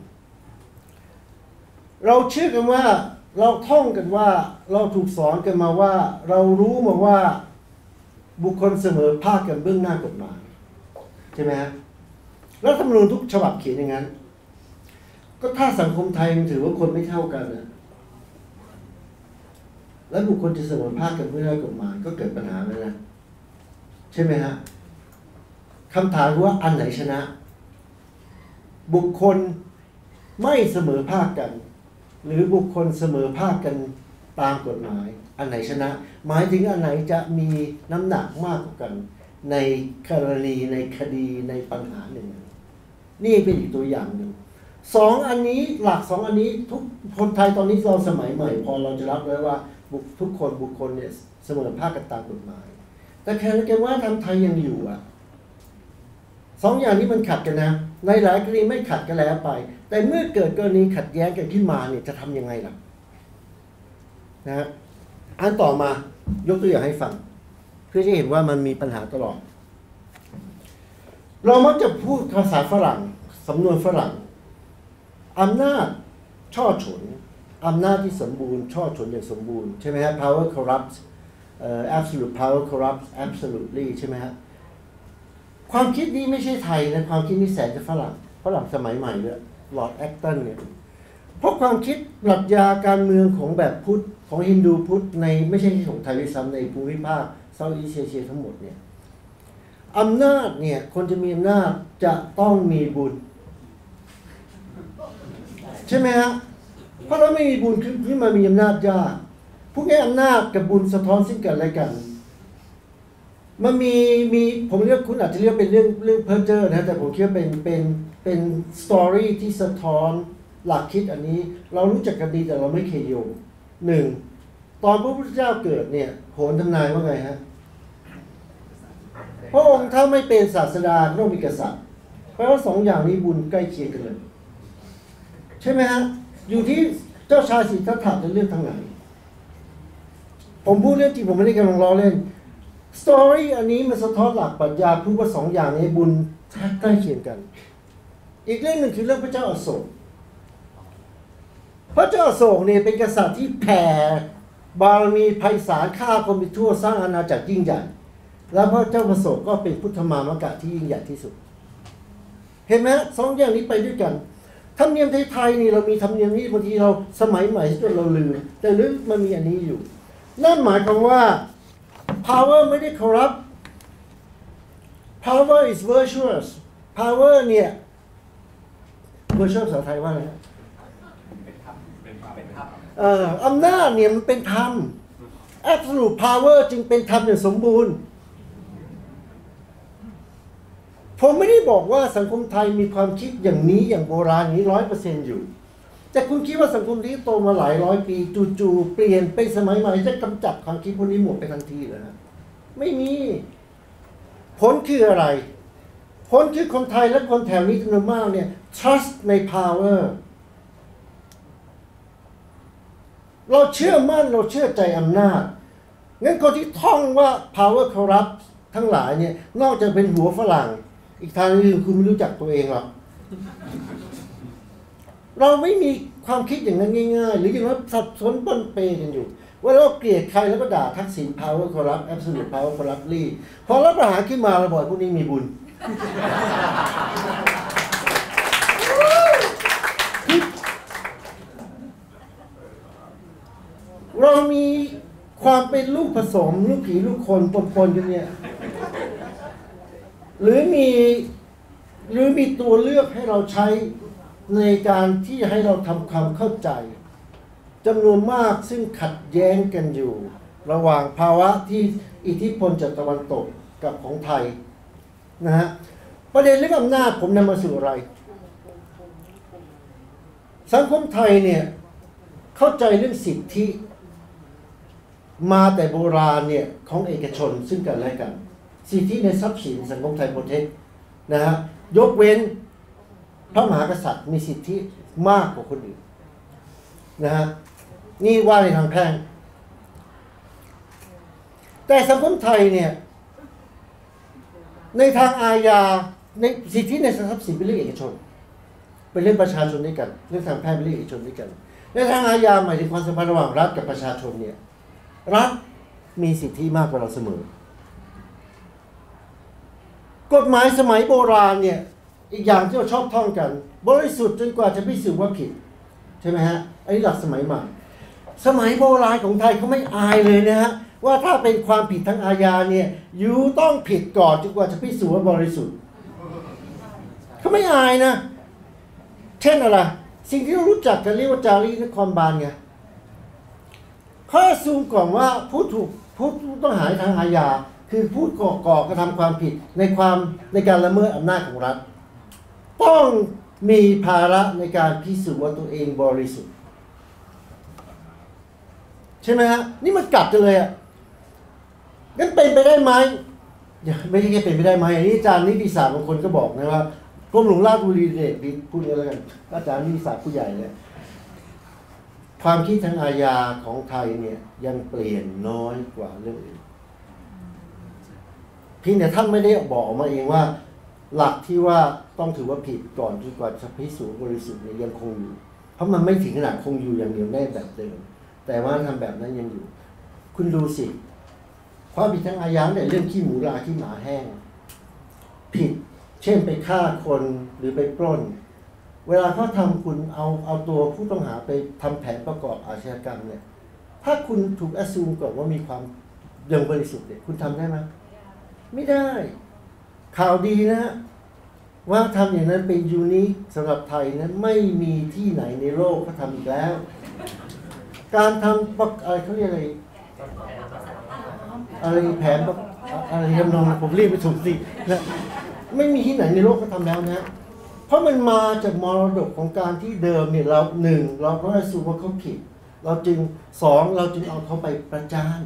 เราเชื่อกันว่าเราท่องกันว่าเราถูกสอนกันมาว่าเรารู้มาว่าบุคคลเสมอภาคกันเบื้องหน้ากฎหมายใช่ไหมฮะรัฐธรรมนูญทุกฉบับเขียนอย่างนั้นก็ถ้าสังคมไทยมันถือว่าคนไม่เท่ากันนะแล้วบุคคลจะเสมอภาคกันเมื่อได้กฎหมายก็เกิดปัญหาแล้วนะใช่ไหมฮะคำถามว่าอันไหนชนะ บุคคลไม่เสมอภาคกันหรือบุคคลเสมอภาคกันตามกฎหมายอันไหนชนะ หมายถึงอันไหนจะมีน้ำหนักมากกว่ากันในกรณีในคดีในปัญหาหนึ่งนี่เป็นอีกตัวอย่างหนึ่งสองอันนี้หลักสองอันนี้ทุกคนไทยตอนนี้เราสมัยใหม่พอเราจะรับไว้ว่าทุกคนบุคคลเนี่ยเสมอภาคกันตามกฎหมายแต่แค่ว่าทำไทยยังอยู่อ่ะสองอย่างนี้มันขัดกันนะในหลายกรณีไม่ขัดกันแล้วไปแต่เมื่อเกิดกรณีขัดแย้งกันขึ้นมาเนี่ยจะทำยังไงล่ะนะฮะอันต่อมายกตัวอย่างให้ฟังเพื่อจะเห็นว่ามันมีปัญหาตลอดเรามักจะพูดภาษาฝรั่งสำนวนฝรั่งอำนาจช่อฉนอำนาจที่สมบูรณ์ช่อฉนอย่างสมบูรณ์ใช่ไหมฮะ power corrupts absolute power corrupts absolutely ใช่ไหมฮะความคิดนี้ไม่ใช่ไทยนะความคิดนี้แสนจะฝรั่งสมัยใหม่เลยลอร์ดแอคตันเนี่ยเพราะความคิดปรัชญาการเมืองของแบบพุทธของฮินดูพุทธในไม่ใช่ของไทยด้วยซ้ำในภูมิภาคเซาท์อีสต์เอเชียทั้งหมดเนี่ยอำนาจเนี่ยคนจะมีอำนาจจะต้องมีบุญใช่ไหมฮะเพราะเราไม่มีบุญขึ้นมามีอำนาจยากพวกนี้อำนาจกับบุญสะท้อนซึ่งกันและกันมันมีผมเรียกคุณอาจจะเรียกเป็นเรื่องเพ้อเจ้อนะแต่ผมคิดว่าเป็นสตอรี่ที่สะท้อนหลักคิดอันนี้เรารู้จักกันดีแต่เราไม่เคยโยงหนึ่งตอนพระพุทธเจ้าเกิดเนี่ยโหรทำนายว่าไงฮะพระองค์ถ้าไม่เป็นศาสดาต้องมีกษัตริย์เพราะว่าสองอย่างนี้บุญใกล้เคียงกันเลยใช่ไหมฮะอยู่ที่เจ้าชายสิทธัตถะจะเลือกทางไหนผมพูดเรื่องจริงผมไม่ได้กำลังล้อเล่นสตอรี่อันนี้มันสะท้อนหลักปรัชญาพูดว่าสองอย่างนี้บุญใกล้เคียงกันอีกเรื่องหนึ่งคือเรื่องพระเจ้าอโศกพระเจ้าอโศกเนี่ยเป็นกษัตริย์ที่แผ่บารมีไพศาลฆ่าคนไปทั่วสร้างอาณาจักรยิ่งใหญ่แล้วพระเจ้าอโศกก็เป็นพุทธมามกะที่ยิ่งใหญ่ที่สุดเห็นไหมสองอย่างนี้ไปด้วยกันธรรมเนียมไทยนี่เรามีธรรมเนียมนี้บางทีเราสมัยใหม่จนเราลืมแต่ลึกมันมีอันนี้อยู่นั่นหมายความว่า power ไม่ได้ corrupt power is virtuous power เนี่ย virtuous ภาษาไทยว่าอะไรอำนาจเนี่ยมันเป็นธรรม absolute power จึงเป็นธรรมอย่างสมบูรณ์ผมไม่ได้บอกว่าสังคมไทยมีความคิดอย่างนี้อย่างโบราณนี้ 100% อยู่แต่คุณคิดว่าสังคมที่โตมาหลายร้อยปีจู่ๆเปลี่ยนไปสมัยใหม่จะกำจัดความคิดพวกนี้หมดไปทันทีเลยนะไม่มีผลคืออะไรผลคือคนไทยและคนแถวนี้จำนวนมากเนี่ย trust ใน power เราเชื่อมั่นเราเชื่อใจอำนาจงั้นคนที่ท่องว่า power corrupt ทั้งหลายเนี่ยนอกจากเป็นหัวฝรั่งอีกทางนึงคุณไม่รู้จักตัวเองหรอกเราไม่มีความคิดอย่างนั้นง่ายๆหรืออย่างนั้นสับสนปนเปกันอยู่ว่าเราเกลียดใครแล้วก็ด่าทักษิณ power corrupt absolute power corruptly พอรัฐประหารขึ้นมาเราบอกพวกนี้มีบุญ เรามีความเป็นลูกผสมลูกผีลูกคนปนๆกันเนี่ยหรือมีตัวเลือกให้เราใช้ในการที่ให้เราทำความเข้าใจจำนวนมากซึ่งขัดแย้งกันอยู่ระหว่างภาวะที่อิทธิพลจากตะวันตกกับของไทยนะฮะประเด็นเรื่องอำนาจผมนำมาสู่อะไรสังคมไทยเนี่ยเข้าใจเรื่องสิทธิมาแต่โบราณเนี่ยของเอกชนซึ่งกันและกันสิทธิในทรัพย์สินสังคมไทยโปรเทคนะฮะยกเว้นพระมหากษัตริย์มีสิทธิมากกว่าคนอื่นนะฮะนี่ว่าในทางแพ่งแต่สังคมไทยเนี่ยในทางอาญาในสิทธิในทรัพย์สินเป็นเรื่องเอกชนเป็นเรื่องประชาชนด้วยกันเรื่องทางแพ่งเป็นเรื่องเอกชนด้วยกันในทางอาญาหมายถึงความสัมพันธ์ระหว่างรัฐกับประชาชนเนี่ยรัฐมีสิทธิมากกว่าเราเสมอกฎหมายสมัยโบราณเนี่ยอีกอย่างที่เราชอบท่องกันบริสุทธิ์จนกว่าจะพิสูจน์ว่าผิดใช่ไหมฮะอันนี้หลักสมัยใหม่สมัยโบราณของไทยเขาไม่อายเลยนะฮะว่าถ้าเป็นความผิดทางอาญาเนี่ยยูต้องผิดก่อนจนกว่าจะพิสูจน์ว่าบริสุทธิ์เขาไม่อายนะเช่นอะไรสิ่งที่เรารู้จักกันเรียกว่าจารีตนครบาลไงเขาซูมก่อนว่าผู้ต้องหาทางอาญาคือผู้ก่อกระทำความผิดในการละเมิดอำนาจของรัฐต้องมีภาระในการพิสูจน์ว่าตัวเองบริสุทธิ์ใช่ไหมฮะนี่มันกลับกันเลยอ่ะงั้นเป็นไปได้ไหมไม่ใช่แค่เป็นไปได้ไหมอันนี้อาจารย์นิติศาสตร์บางคนก็บอกนะว่ากรมหลวงราชบุรีเดชพูดกันแล้วกันอาจารย์นิติศาสตร์ผู้ใหญ่เนี่ยความคิดทางอาญาของไทยเนี่ยยังเปลี่ยนน้อยกว่าเรื่องอื่นเพียงแต่ท่านไม่ได้บอกมาเองว่าหลักที่ว่าต้องถือว่าผิดก่อนจนกว่าจะพิสูจน์บริสุทธิ์เนี่ยยังคงอยู่เพราะมันไม่ถึงขนาดคงอยู่อย่างเดียวแน่แบบเดิมแต่ว่าทำแบบนั้นยังอยู่คุณดูสิความผิดทางอาญาเนี่ยเรื่องขี้หมูราขี้หมาแห้งผิดเช่นไปฆ่าคนหรือไปปล้นเวลาเขาทำคุณเอาตัวผู้ต้องหาไปทำแผนประกอบอาชญากรรมเนี่ยถ้าคุณถูกแอสซูมก่อนว่ามีความยังบริสุทธิ์เนี่ยคุณทำได้ไหมไม่ได้ข่าวดีนะว่าทำอย่างนั้นเป็นยูนิคสำหรับไทยนั้นไม่มีที่ไหนในโลกเขาทำอีกแล้วการทำอะไรเขาเรียกอะไรแผนอะไรทำนองผมเรียกไม่ถูกสินะไม่มีที่ไหนในโลกเขาทำแล้วนะเพราะมันมาจากมรดกของการที่เดิมเนี่ยเราเราต้องให้สูว่าเขาผิดเราจึงเราจึงเอาเขาไปประจาน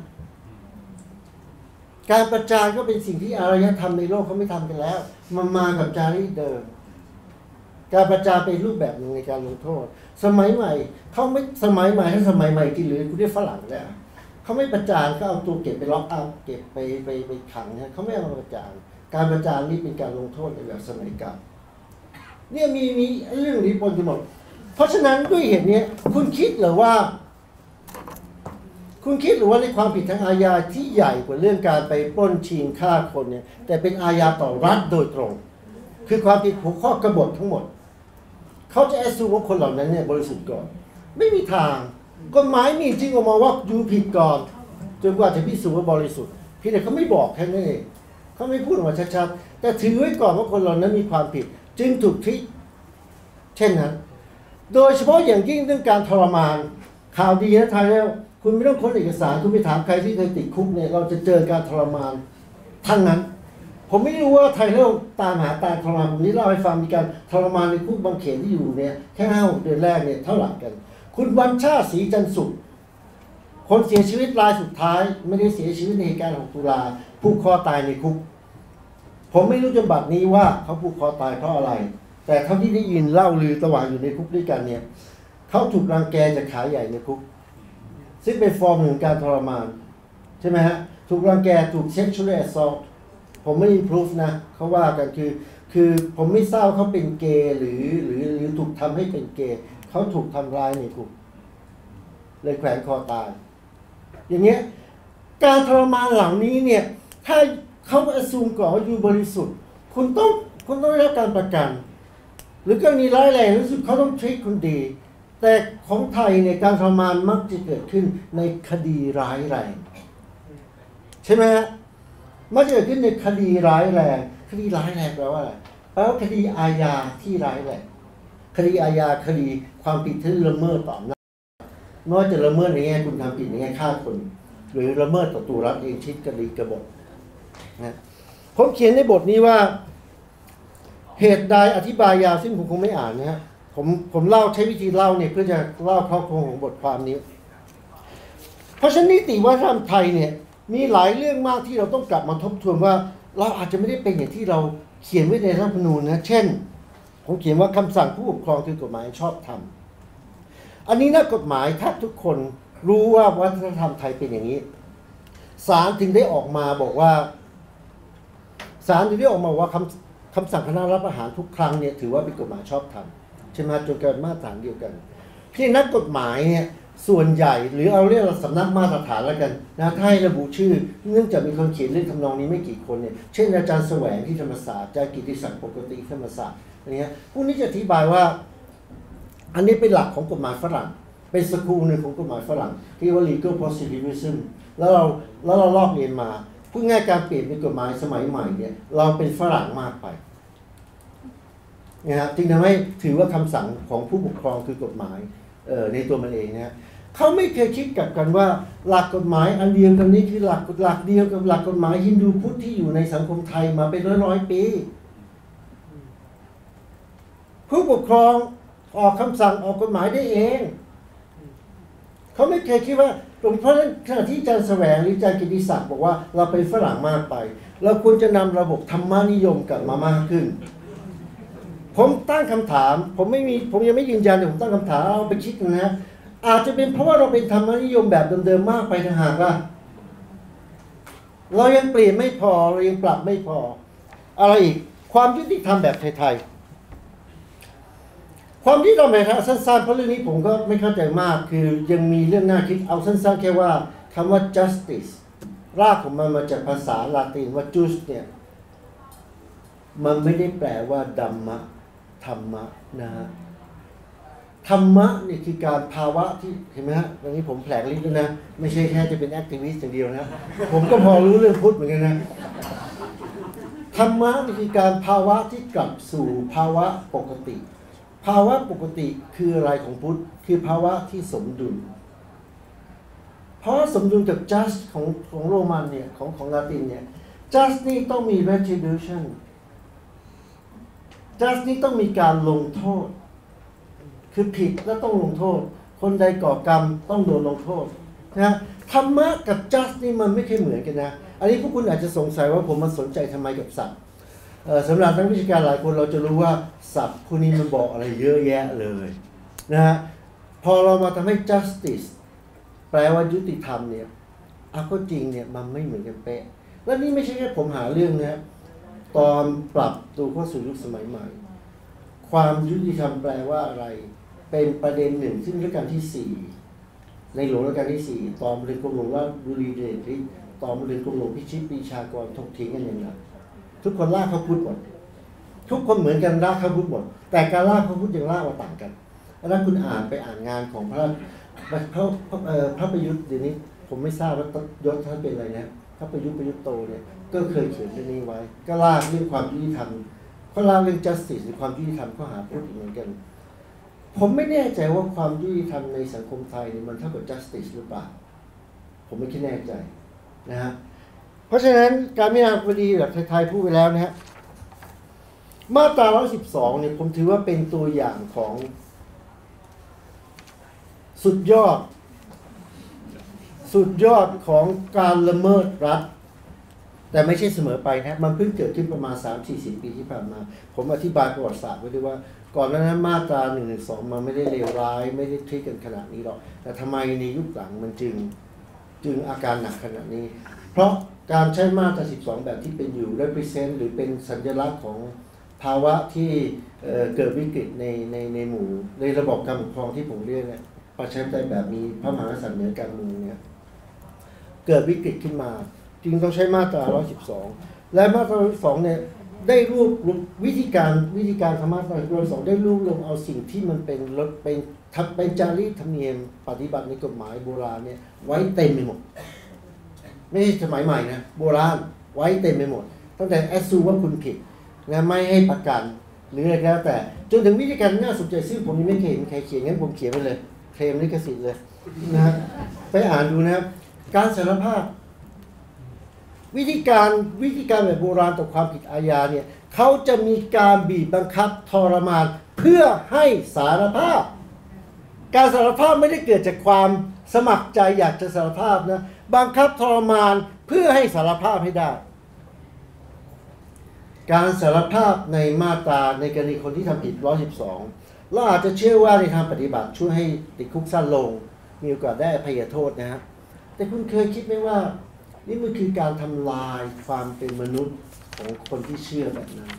การประจานก็เป็นสิ่งที่อารยธรรมในโลกเขาไม่ทำกันแล้วมันมากับจารีตเดิมการประจานเป็นรูปแบบหนึ่งในการลงโทษสมัยใหม่เขาไม่สมัยใหม่ถ้าสมัยใหม่กินหรือคุณได้ฝรั่งแล้วเขาไม่ประจานก็เอาตัวเก็บไปล็อกอัพเก็บไปขังเนี่ยเขาไม่เอามาประจานการประจานนี่เป็นการลงโทษในแบบสมัยเก่าเนี่ยมีเรื่องนี้ปนกันหมดเพราะฉะนั้นด้วยเหตุนี้คุณคิดหรือว่าในความผิดทางอาญาที่ใหญ่กว่าเรื่องการไปปล้นชิงฆ่าคนเนี่ยแต่เป็นอาญาต่อรัฐโดยตรงคือความผิดหัวข้อกบฏทั้งหมดเขาจะแอสซูมว่าคนเหล่านั้นเนี่ยบริสุทธิ์ก่อนไม่มีทางกฎหมายมีจริงออกมาว่าอยู่ผิดก่อนจนกว่าจะพิสูจน์ว่าบริสุทธิ์เพียงแต่เขาไม่บอกแค่นั้นเองเขาไม่พูดออกมาชัดๆแต่ถือไว้ก่อนว่าคนเหล่านั้นมีความผิดจึงถูกทิเช่นนั้นโดยเฉพาะอย่างยิ่งเรื่องการทรมานข่าวดีนะไทยแล้วคุณไม่ต้องค้นเอกสารคุณไปถามใครที่เคยติดคุกเนี่ยเราจะเจอการทรมานทั้งนั้นผมไม่รู้ว่าไทยแล้วตามหาตายทรมานผมนี้เล่าให้ฟังมีการทรมานในคุกบางเขนที่อยู่เนี่ยแค่5-6 เดือนแรกเนี่ยเท่าไหร่กันคุณวัญชาติศรีจันทร์สุขคนเสียชีวิตรายสุดท้ายไม่ได้เสียชีวิตในเหตุการณ์6 ตุลาผูกคอตายในคุกผมไม่รู้จนบัดนี้ว่าเขาผูกคอตายเพราะอะไรแต่เท่าที่ได้ยินเล่าลือระหว่างอยู่ในคุกด้วยกันเนี่ยเขาถูกรังแกจากขาใหญ่ในคุกซึ่งเป็นฟอร์มหนึ่งการทรมานใช่ไหมฮะถูกรังแกถูกsexual assaultผมไม่มีพิสูจนะเขาว่ากันคือผมไม่ทราบเขาเป็นเกย์หรือถูกทำให้เป็นเกย์เขาถูกทำร้ายในคุกเลยแขวนคอตายอย่างเงี้ยการทรมานเหล่านี้เนี่ยถ้าเขาแอสซูมก่อนว่าอยู่บริสุทธิ์คุณต้องได้รับการประกันหรือกรณีร้ายแรงที่สุดเขาต้องทรีตคุณดีแต่ของไทยเนี่ยการทรมานมักจะเกิดขึ้นในคดีร้ายแรงใช่ไหมฮะมักจะเกิดขึ้นในคดีร้ายแรงคดีร้ายแรงแปลว่าอะไรแปลว่าคดีอาญาที่ร้ายแรงคดีอาญาคดีความผิดที่ละเมิดต่ออำนาจไม่ว่าจะละเมิดในแง่คุณทำผิดในแง่ฆ่าคนหรือละเมิดต่อตัวรัฐเองชิดกรีกบฏนะผมเขียนในบทนี้ว่าเหตุใดอธิบายยาวซึ่งผมคงไม่อ่านนะฮะผมเล่าใช้วิธีเล่าเนี่ยเพื่อจะเล่าครอบครัวของบทความนี้เพราะฉะนั้นนิติวัฒนธรรมไทยเนี่ยมีหลายเรื่องมากที่เราต้องกลับมาทบทวนว่าเราอาจจะไม่ได้เป็นอย่างที่เราเขียนไว้ในรัฐธรรมนูญนะเช่นผมเขียนว่าคำสั่งผู้ปกครองคือกฎหมายชอบธรรมอันนี้นักกฎหมายถ้าทุกคนรู้ว่าวัฒนธรรมไทยเป็นอย่างนี้ศาลถึงได้ออกมาบอกว่าศาลถึงได้ออกมาว่าคำสั่งคณะรัฐประหารทุกครั้งเนี่ยถือว่าเป็นกฎหมายชอบธรรมใช่ไหมจนเกิดมาตรฐานเดียวกันที่นักกฎหมายเนี่ยส่วนใหญ่หรือเอาเรียกสำนักมาตรฐานแล้วกันนะถ้าให้ระบุชื่อเนื่องจากมีคนเขียนเรื่องทำนองนี้ไม่กี่คนเนี่ยเช่นอาจารย์แสวงที่ธรรมศาสตร์อาจารย์กิติศักดิ์ปกติธรรมศาสตร์อะไรเงี้ยพวกนี้จะอธิบายว่าอันนี้เป็นหลักของกฎหมายฝรั่งเป็นสกูลหนึ่งของกฎหมายฝรั่งที่ว่า legal positivism แล้วเราลอกเรียนมาพูดง่ายการเปลี่ยนเป็นกฎหมายสมัยใหม่เนี่ยเราเป็นฝรั่งมากไปนะฮะจึงทำให้ถือว่าคำสั่งของผู้ปกครองคือกฎหมายในตัวมันเองนะเขาไม่เคยคิดกับกันว่าหลักกฎหมายอันเดียวกันนี้คือหลักเดียวกับหลักกฎหมายฮินดูพุทธที่อยู่ในสังคมไทยมาเป็นร้อยปีผู้ปกครองออกคำสั่งออกกฎหมายได้เองเขาไม่เคยคิดว่าเพราะฉะนั้นขณะที่อาจารย์แสวงหรืออาจารย์กิติศักดิ์บอกว่าเราเป็นฝรั่งมากไปเราควรจะนำระบบธรรมานิยมกลับมามากขึ้นผมตั้งคำถามผมยังไม่ยืนยันแต่ผมตั้งคำถามเอาไปคิดนะอาจจะเป็นเพราะว่าเราเป็นธรรมนิยมแบบเดิมๆมากไปถ้าหากว่าเรายังเปลี่ยนไม่พอเรายังปรับไม่พออะไรอีกความยุติธรรมแบบไทยๆความยุติธรรมแบบสั้นๆเพราะเรื่องนี้ผมก็ไม่เข้าใจมากคือยังมีเรื่องน่าคิดเอาสั้นๆแค่ว่าคำว่า justice รากของมันมาจากภาษาลาตินว่า jus เนี่ยมันไม่ได้แปลว่าดัมมะธรรมะนะฮะธรรมะนี่คือการภาวะที่เห็นไหมฮะตอนนี้ผมแผลงลิ้นด้วยนะไม่ใช่แค่จะเป็นแอคทิวิสต์อย่างเดียวนะผมก็พอรู้เรื่องพุทธเหมือนกันนะธรรมะนี่คือการภาวะที่กลับสู่ภาวะปกติภาวะปกติคืออะไรของพุทธคือภาวะที่สมดุลเพราะสมดุลกับ just ของโรมันเนี่ยของลาตินเนี่ย just นี่ต้องมี retribution just นี่ต้องมีการลงโทษคือผิดแล้วต้องลงโทษคนใดก่อกรรมต้องโดนลงโทษนะธรรมะกับ just นี่มันไม่เคยเหมือนกันนะอันนี้พวกคุณอาจจะสงสัยว่าผมมาสนใจทำไมกับศัพท์สำหรับนักวิชาการหลายคนเราจะรู้ว่าศัพท์พวกนี้มันบอกอะไรเยอะแยะเลยนะฮะพอเรามาทำให้ justice แปลว่ายุติธรรมเนี่ยก็จริงเนี่ยมันไม่เหมือนกันเป๊ะและนี่ไม่ใช่แค่ผมหาเรื่องนะตอนปรับตัวเข้าสู่ยุคสมัยใหม่ความยุติธรรมแปลว่าอะไรเป็นประเด็นหนึ่งซึ่งรัชกาลที่4ในหลวงรัชกาลที่4ตอนเรือนกรมหลวงราชบุรีเดชฤทธิ์ตอนเรือนกรมหลวงพิชิตปรีชากรถกเถียงกันอย่างหนักทุกคนลากพระพุทธหมดทุกคนเหมือนกันลากพระพุทธหมดแต่การลากพระพุทธยังลากมาต่างกันแล้วคุณไปอ่านงานของพระประยุทธ์เดี๋ยวนี้ผมไม่ทราบว่ายศท่านเป็นอะไรนะพระประยุทธ์โตเนี่ยก็เคยเขียนเรื่องนี้ไว้ก็ลากเรื่องความยุติธรรมเขาลากเรื่อง justice หรือความยุติธรรมเขาหาพุทธเหมือนกันผมไม่แน่ใจว่าความยุติธรรมในสังคมไทยนี่มันเท่ากับ justice หรือเปล่าผมไม่คิดแน่ใจนะฮะเพราะฉะนั้นการพิจารณาคดีแบบไทยๆพูดไปแล้วนะฮะมาตรา112เนี่ยผมถือว่าเป็นตัวอย่างของสุดยอดของการละเมิดรัฐแต่ไม่ใช่เสมอไปนะมันเพิ่งเกิดขึ้นประมาณ 3-40 ปีที่ผ่านมาผมอธิบายประวัติศาสตร์ไว้ด้วยว่าก่อนหน้านั้นมาตรา112มันไม่ได้เลวร้ายไม่ได้ทุจริตกันขนาดนี้หรอกแต่ทำไมในยุคหลังมันจึงอาการหนักขนาดนี้เพราะการใช้มาตรา12แบบที่เป็นอยู่ represent หรือเป็นสัญลักษณ์ของภาวะที่เกิดวิกฤตในหมู่ในระบบการปกครองที่ผมเรียกเนี่ยประชาธิปไตยแบบมีพระมหากษัตริย์เหนือการเมืองเนี่ยเกิดวิกฤตขึ้นมาจึงต้องใช้มาตรา112และมาตรา112เนี่ยได้รวบรวมวิธีการของมาตรา112ได้รวบรวมเอาสิ่งที่มันเป็นจารีตธรรมเนียมปฏิบัติในกฎหมายโบราณเนี่ยไว้เต็มไปหมดไม่ใช่สมัยใหม่นะโบราณไว้เต็มไปหมดตั้งแต่แอสซูว่าคุณผิดและไม่ให้ประกันหรืออะไรก็แล้วแต่จนถึงวิธีการน่าสนใจซึ่งผมยังไม่เคยเห็นใครเขียนงั้นผมเขียนไปเลยเคลมลิขสิทธิ์เลยนะฮะไปอ่านดูนะครับการสารภาพวิธีการแบบโบราณต่อความผิดอาญาเนี่ยเขาจะมีการบีบบังคับทรมานเพื่อให้สารภาพการสารภาพไม่ได้เกิดจากความสมัครใจอยากจะสารภาพนะบังคับทรมานเพื่อให้สารภาพให้ได้การสารภาพในมาตราในกรณีคนที่ทำผิด112เราอาจจะเชื่อว่าในทางปฏิบัติช่วยให้ติดคุกสั้นลงมีโอกาสได้อภัยโทษนะครับแต่คุณเคยคิดไหมว่านี่มันคือการทำลายความเป็นมนุษย์ของคนที่เชื่อแบบนั้น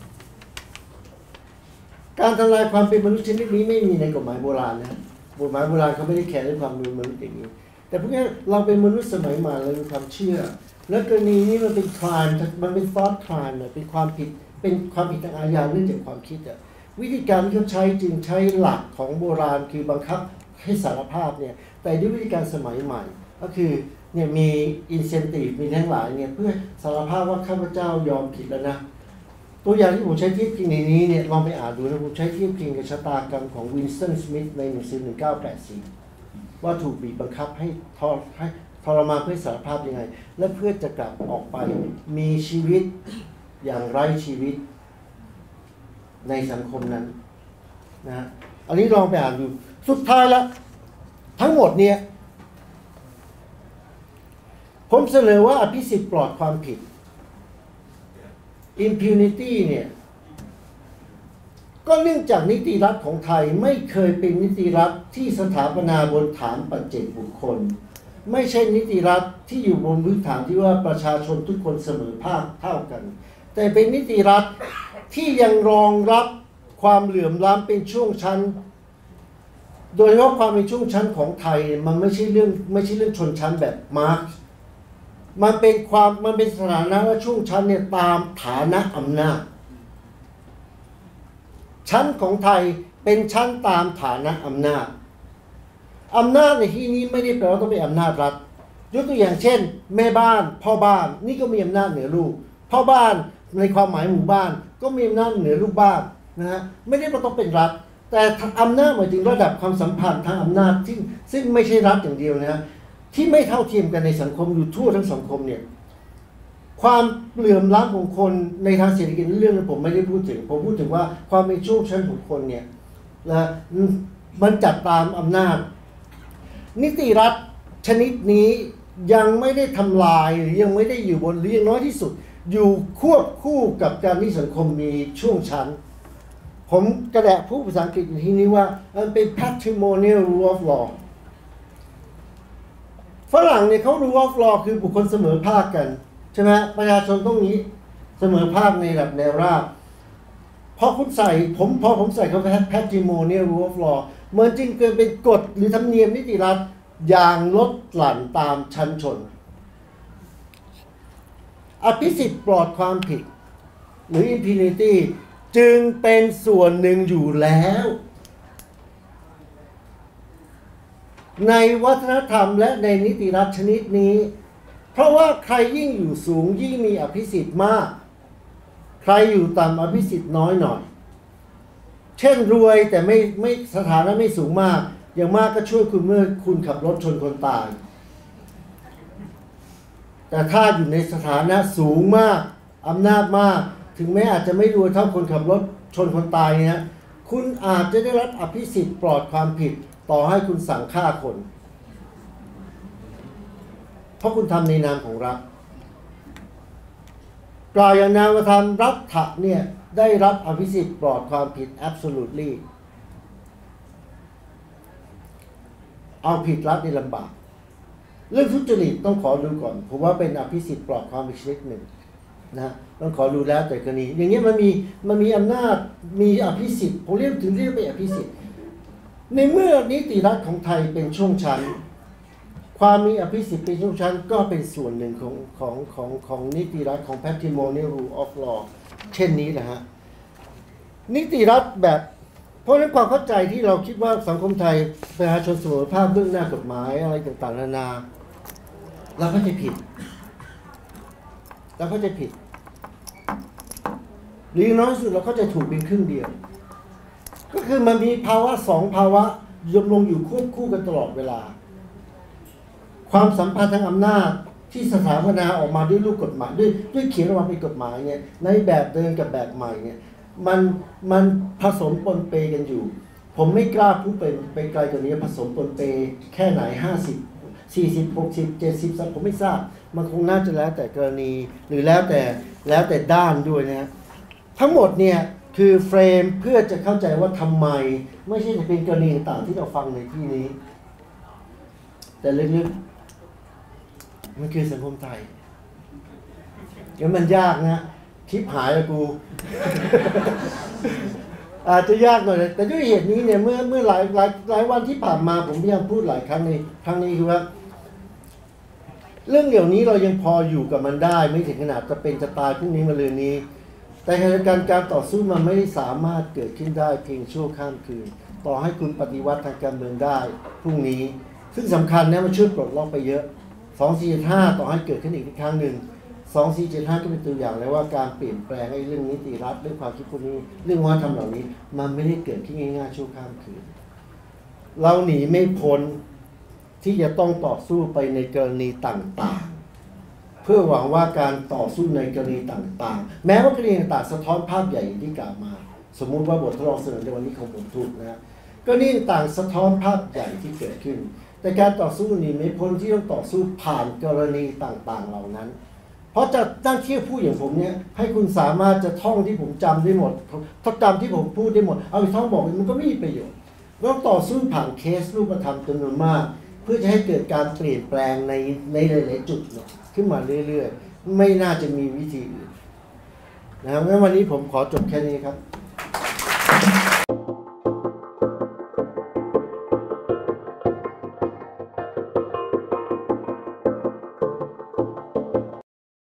การทำลายความเป็นมนุษย์ชนิดนี้ไม่มีในกฎหมายโบราณนะกฎหมายโบราณเขาไม่ได้แคร์เรื่องความเป็นมนุษย์อย่างนี้แต่พวกนี้เราเป็นมนุษย์สมัยใหม่เรามีความเชื่อและกรณีนี้มันเป็น crime มันเป็น thought crime เป็นความผิดทางอาญาเนื่องจากความคิดวิธีการที่เขาใช้จึงใช้หลักของโบราณคือบังคับให้สารภาพเนี่ยแต่ด้วยวิธีการสมัยใหม่ก็คือเนี่ยมี incentive มีทั้งหลายเนี่ยเพื่อสารภาพว่าข้าพเจ้ายอมผิดแล้วนะตัวอย่างที่ผมใช้เทียบพิงในนี้เนี่ยลองไปอ่านดูนะผมใช้เทียบพิงกับชะตากรรมของวินสตันสมิธในหนังสือ1984ว่าถูกบีบบังคับให้ทรมานเพื่อสารภาพยังไงและเพื่อจะกลับออกไปมีชีวิตอย่างไร้ชีวิตในสังคมนั้นนะอันนี้ลองไปอ่านดูสุดท้ายแล้วทั้งหมดเนี่ยผมเสนอว่าอภิสิทธิ์ปลอดความผิด impunity เนี่ยก็เนื่องจากนิติรัฐของไทยไม่เคยเป็นนิติรัฐที่สถาปนาบนฐานปัจเจกบุคคลไม่ใช่นิติรัฐที่อยู่บนพื้นฐานที่ว่าประชาชนทุกคนเสมอภาคเท่ากันแต่เป็นนิติรัฐที่ยังรองรับความเหลื่อมล้ำเป็นช่วงชั้นโดยเฉพาะความเป็นช่วงชั้นของไทยมันไม่ใช่เรื่องชนชั้นแบบมาร์กซ์มันเป็นสถานะว่าช่วงชั้นเนี่ยตามฐานะอำนาจชั้นของไทยเป็นชั้นตามฐานะอำนาจในที่นี้ไม่ได้แปลว่าต้องเป็นอำนาจรัฐยกตัวอย่างเช่นแม่บ้านพ่อบ้านนี่ก็มีอำนาจเหนือลูกพ่อบ้านในความหมายหมู่บ้านก็มีอำนาจเหนือลูกบ้านนะฮะไม่ได้ต้องเป็นรัฐแต่อำนาจหมายถึงระดับความสัมพันธ์ทางอำนาจซึ่งไม่ใช่รัฐอย่างเดียวนะที่ไม่เท่าเทียมกันในสังคมอยู่ทั่วทั้งสังคมเนี่ยความเหลื่อมล้ำของคนในทางเศรษฐกิจเรื่องนั้นผมไม่ได้พูดถึงผมพูดถึงว่าความเป็นช่วงชั้นของคนเนี่ยนะมันจัดตามอำนาจนิติรัฐชนิดนี้ยังไม่ได้ทำลายหรือยังไม่ได้อยู่บนหรือยังน้อยที่สุดอยู่ควบคู่กับการที่สังคมมีช่วงชั้นผมกระแดะผู้ภาษาอังกฤษที่นี้ว่ามันเป็น patrimonial rule of law ฝรั่งเนี่ยเขา rule of law คือบุคคลเสมอภาคกันใช่ไหมประชาชนต้องนี้เสมอภาคในระดับแนวราบพอผมใส่คำว่า patrimonial rule of law มันจึงเกิดเป็นกฎหรือธรรมเนียมนิติรัฐอย่างลดหลั่นตามชั้นชนอภิสิทธิ์ปลอดความผิดหรือ impunity จึงเป็นส่วนหนึ่งอยู่แล้วในวัฒนธรรมและในนิติรัฐชนิดนี้เพราะว่าใครยิ่งอยู่สูงยิ่งมีอภิสิทธิ์มากใครอยู่ต่ำอภิสิทธิ์น้อยหน่อยเช่นรวยแต่ไม่สถานะไม่สูงมากอย่างมากก็ช่วยคุณเมื่อคุณขับรถชนคนตายแต่ถ้าอยู่ในสถานะสูงมากอำนาจมากถึงแม้อาจจะไม่รวยเท่าคนขับรถชนคนตายเนี่ยคุณอาจจะได้รับอภิสิทธิ์ปลอดความผิดต่อให้คุณสั่งฆ่าคนเพราะคุณทำในนามของรัฐกล่าวอย่างนามธรรมรัฐะเนี่ยได้รับอภิสิทธิ์ปลอดความผิด absolutely เอาผิดรัฐในลำบากเรื่องทุจริตต้องขอดูก่อนผมว่าเป็นอภิสิทธิ์ปลอดความผิดชนิดหนึ่งนะต้องขอดูแล้วแต่กรณีอย่างนี้มันมีอำนาจมีอภิสิทธิ์ผมเรียกเป็นอภิสิทธิ์ในเมื่อนิติรัฐของไทยเป็นช่วงชั้นความมีอภิสิทธิ์เป็นช่วงชั้นก็เป็นส่วนหนึ่งของนิติรัฐของ patrimonial rule of law เช่นนี้แหละฮะนิติรัฐแบบเพราะฉะนั้นความเข้าใจที่เราคิดว่าสังคมไทยประชาชนเสมอภาคเบื้องหน้ากฎหมายอะไรต่างๆนานาเราก็จะผิดหรือน้อยสุดเราก็จะถูกเป็นครึ่งเดียวก็คือมันมีภาวะสองภาวะยมลงอยู่ควบคู่กันตลอดเวลาความสัมพันธ์ทางอำนาจที่สถาปนาออกมาด้วยรูปกฎหมายด้วยเขียนออกมาเป็นกฎหมายเนี่ยในแบบเดิมกับแบบใหม่เนี่ยมันผสมปนเปกันอยู่ผมไม่กล้าพูดไปไกลกว่านี้ผสมปนเปแค่ไหน50 40 60 70ผมไม่ทราบมันคงน่าจะแล้วแต่กรณีหรือแล้วแต่ด้านด้วยนะทั้งหมดเนี่ยคือเฟรมเพื่อจะเข้าใจว่าทำไมไม่ใช่จะเป็นกรณีต่างๆที่เราฟังในที่นี้แต่ลึกๆมันคือสังคมไทยเดี๋ยวมันยากนะคลิปหายแล้วกู อาจจะยากหน่อยแต่ด้วยเหตุนี้เนี่ยเมื่อหลายวันที่ผ่านมาผมพยายามพูดหลายครั้งในครั้งนี้คือว่าเรื่องเดี๋ยวนี้เรายังพออยู่กับมันได้ไม่ถึงขนาดจะเป็นจะตายพรุ่งนี้มะรืนนี้แต่การต่อสู้มันไม่ได้สามารถเกิดขึ้นได้เพียงชั่วข้ามคืนต่อให้คุณปฏิวัติทางการเมืองได้พรุ่งนี้ซึ่งสำคัญนะมันช่วยปลดล็อกไปเยอะ2475ต่อให้เกิดขึ้นอีกครั้งหนึ่ง2475ก็เป็นตัวอย่างแล้วว่าการเปลี่ยนแปลงไอ้เรื่องนิติรัฐเรื่องความคิดพวกนี้เรื่องวัฒนธรรมเหล่านี้มันไม่ได้เกิดขึ้นง่ายๆชั่วข้ามคืนเราหนีไม่พ้นที่จะต้องต่อสู้ไปในกรณีต่างๆเพื่อหวังว่าการต่อสู้ในกรณีต่างๆแม้ว่ากรณีต่างๆสะท้อนภาพใหญ่อย่างที่กล่าวมาสมมุติว่าบททดลองเสนอในวันนี้ของผมถูกนะกรณีต่างสะท้อนภาพใหญ่ที่เกิดขึ้นแต่การต่อสู้นี้ไม่พ้นที่ต้องต่อสู้ผ่านกรณีต่างๆเหล่านั้นเพราะจะตั้งเที่ยวพูดอย่างผมเนี่ยให้คุณสามารถจะท่องที่ผมจำได้หมดถ้าจำที่ผมพูดได้หมดเอาไปท่องบอกมันก็ไม่มีประโยชน์ต้องต่อสู้ผ่านเคสรูปธรรมจำนวนมากเพื่อจะให้เกิดการเปลี่ยนแปลงในหลายๆจุดขึ้นมาเรื่อยๆไม่น่าจะมีวิธีอื่นนะครับงั้นวันนี้ผมขอจบแค่นี้ครับ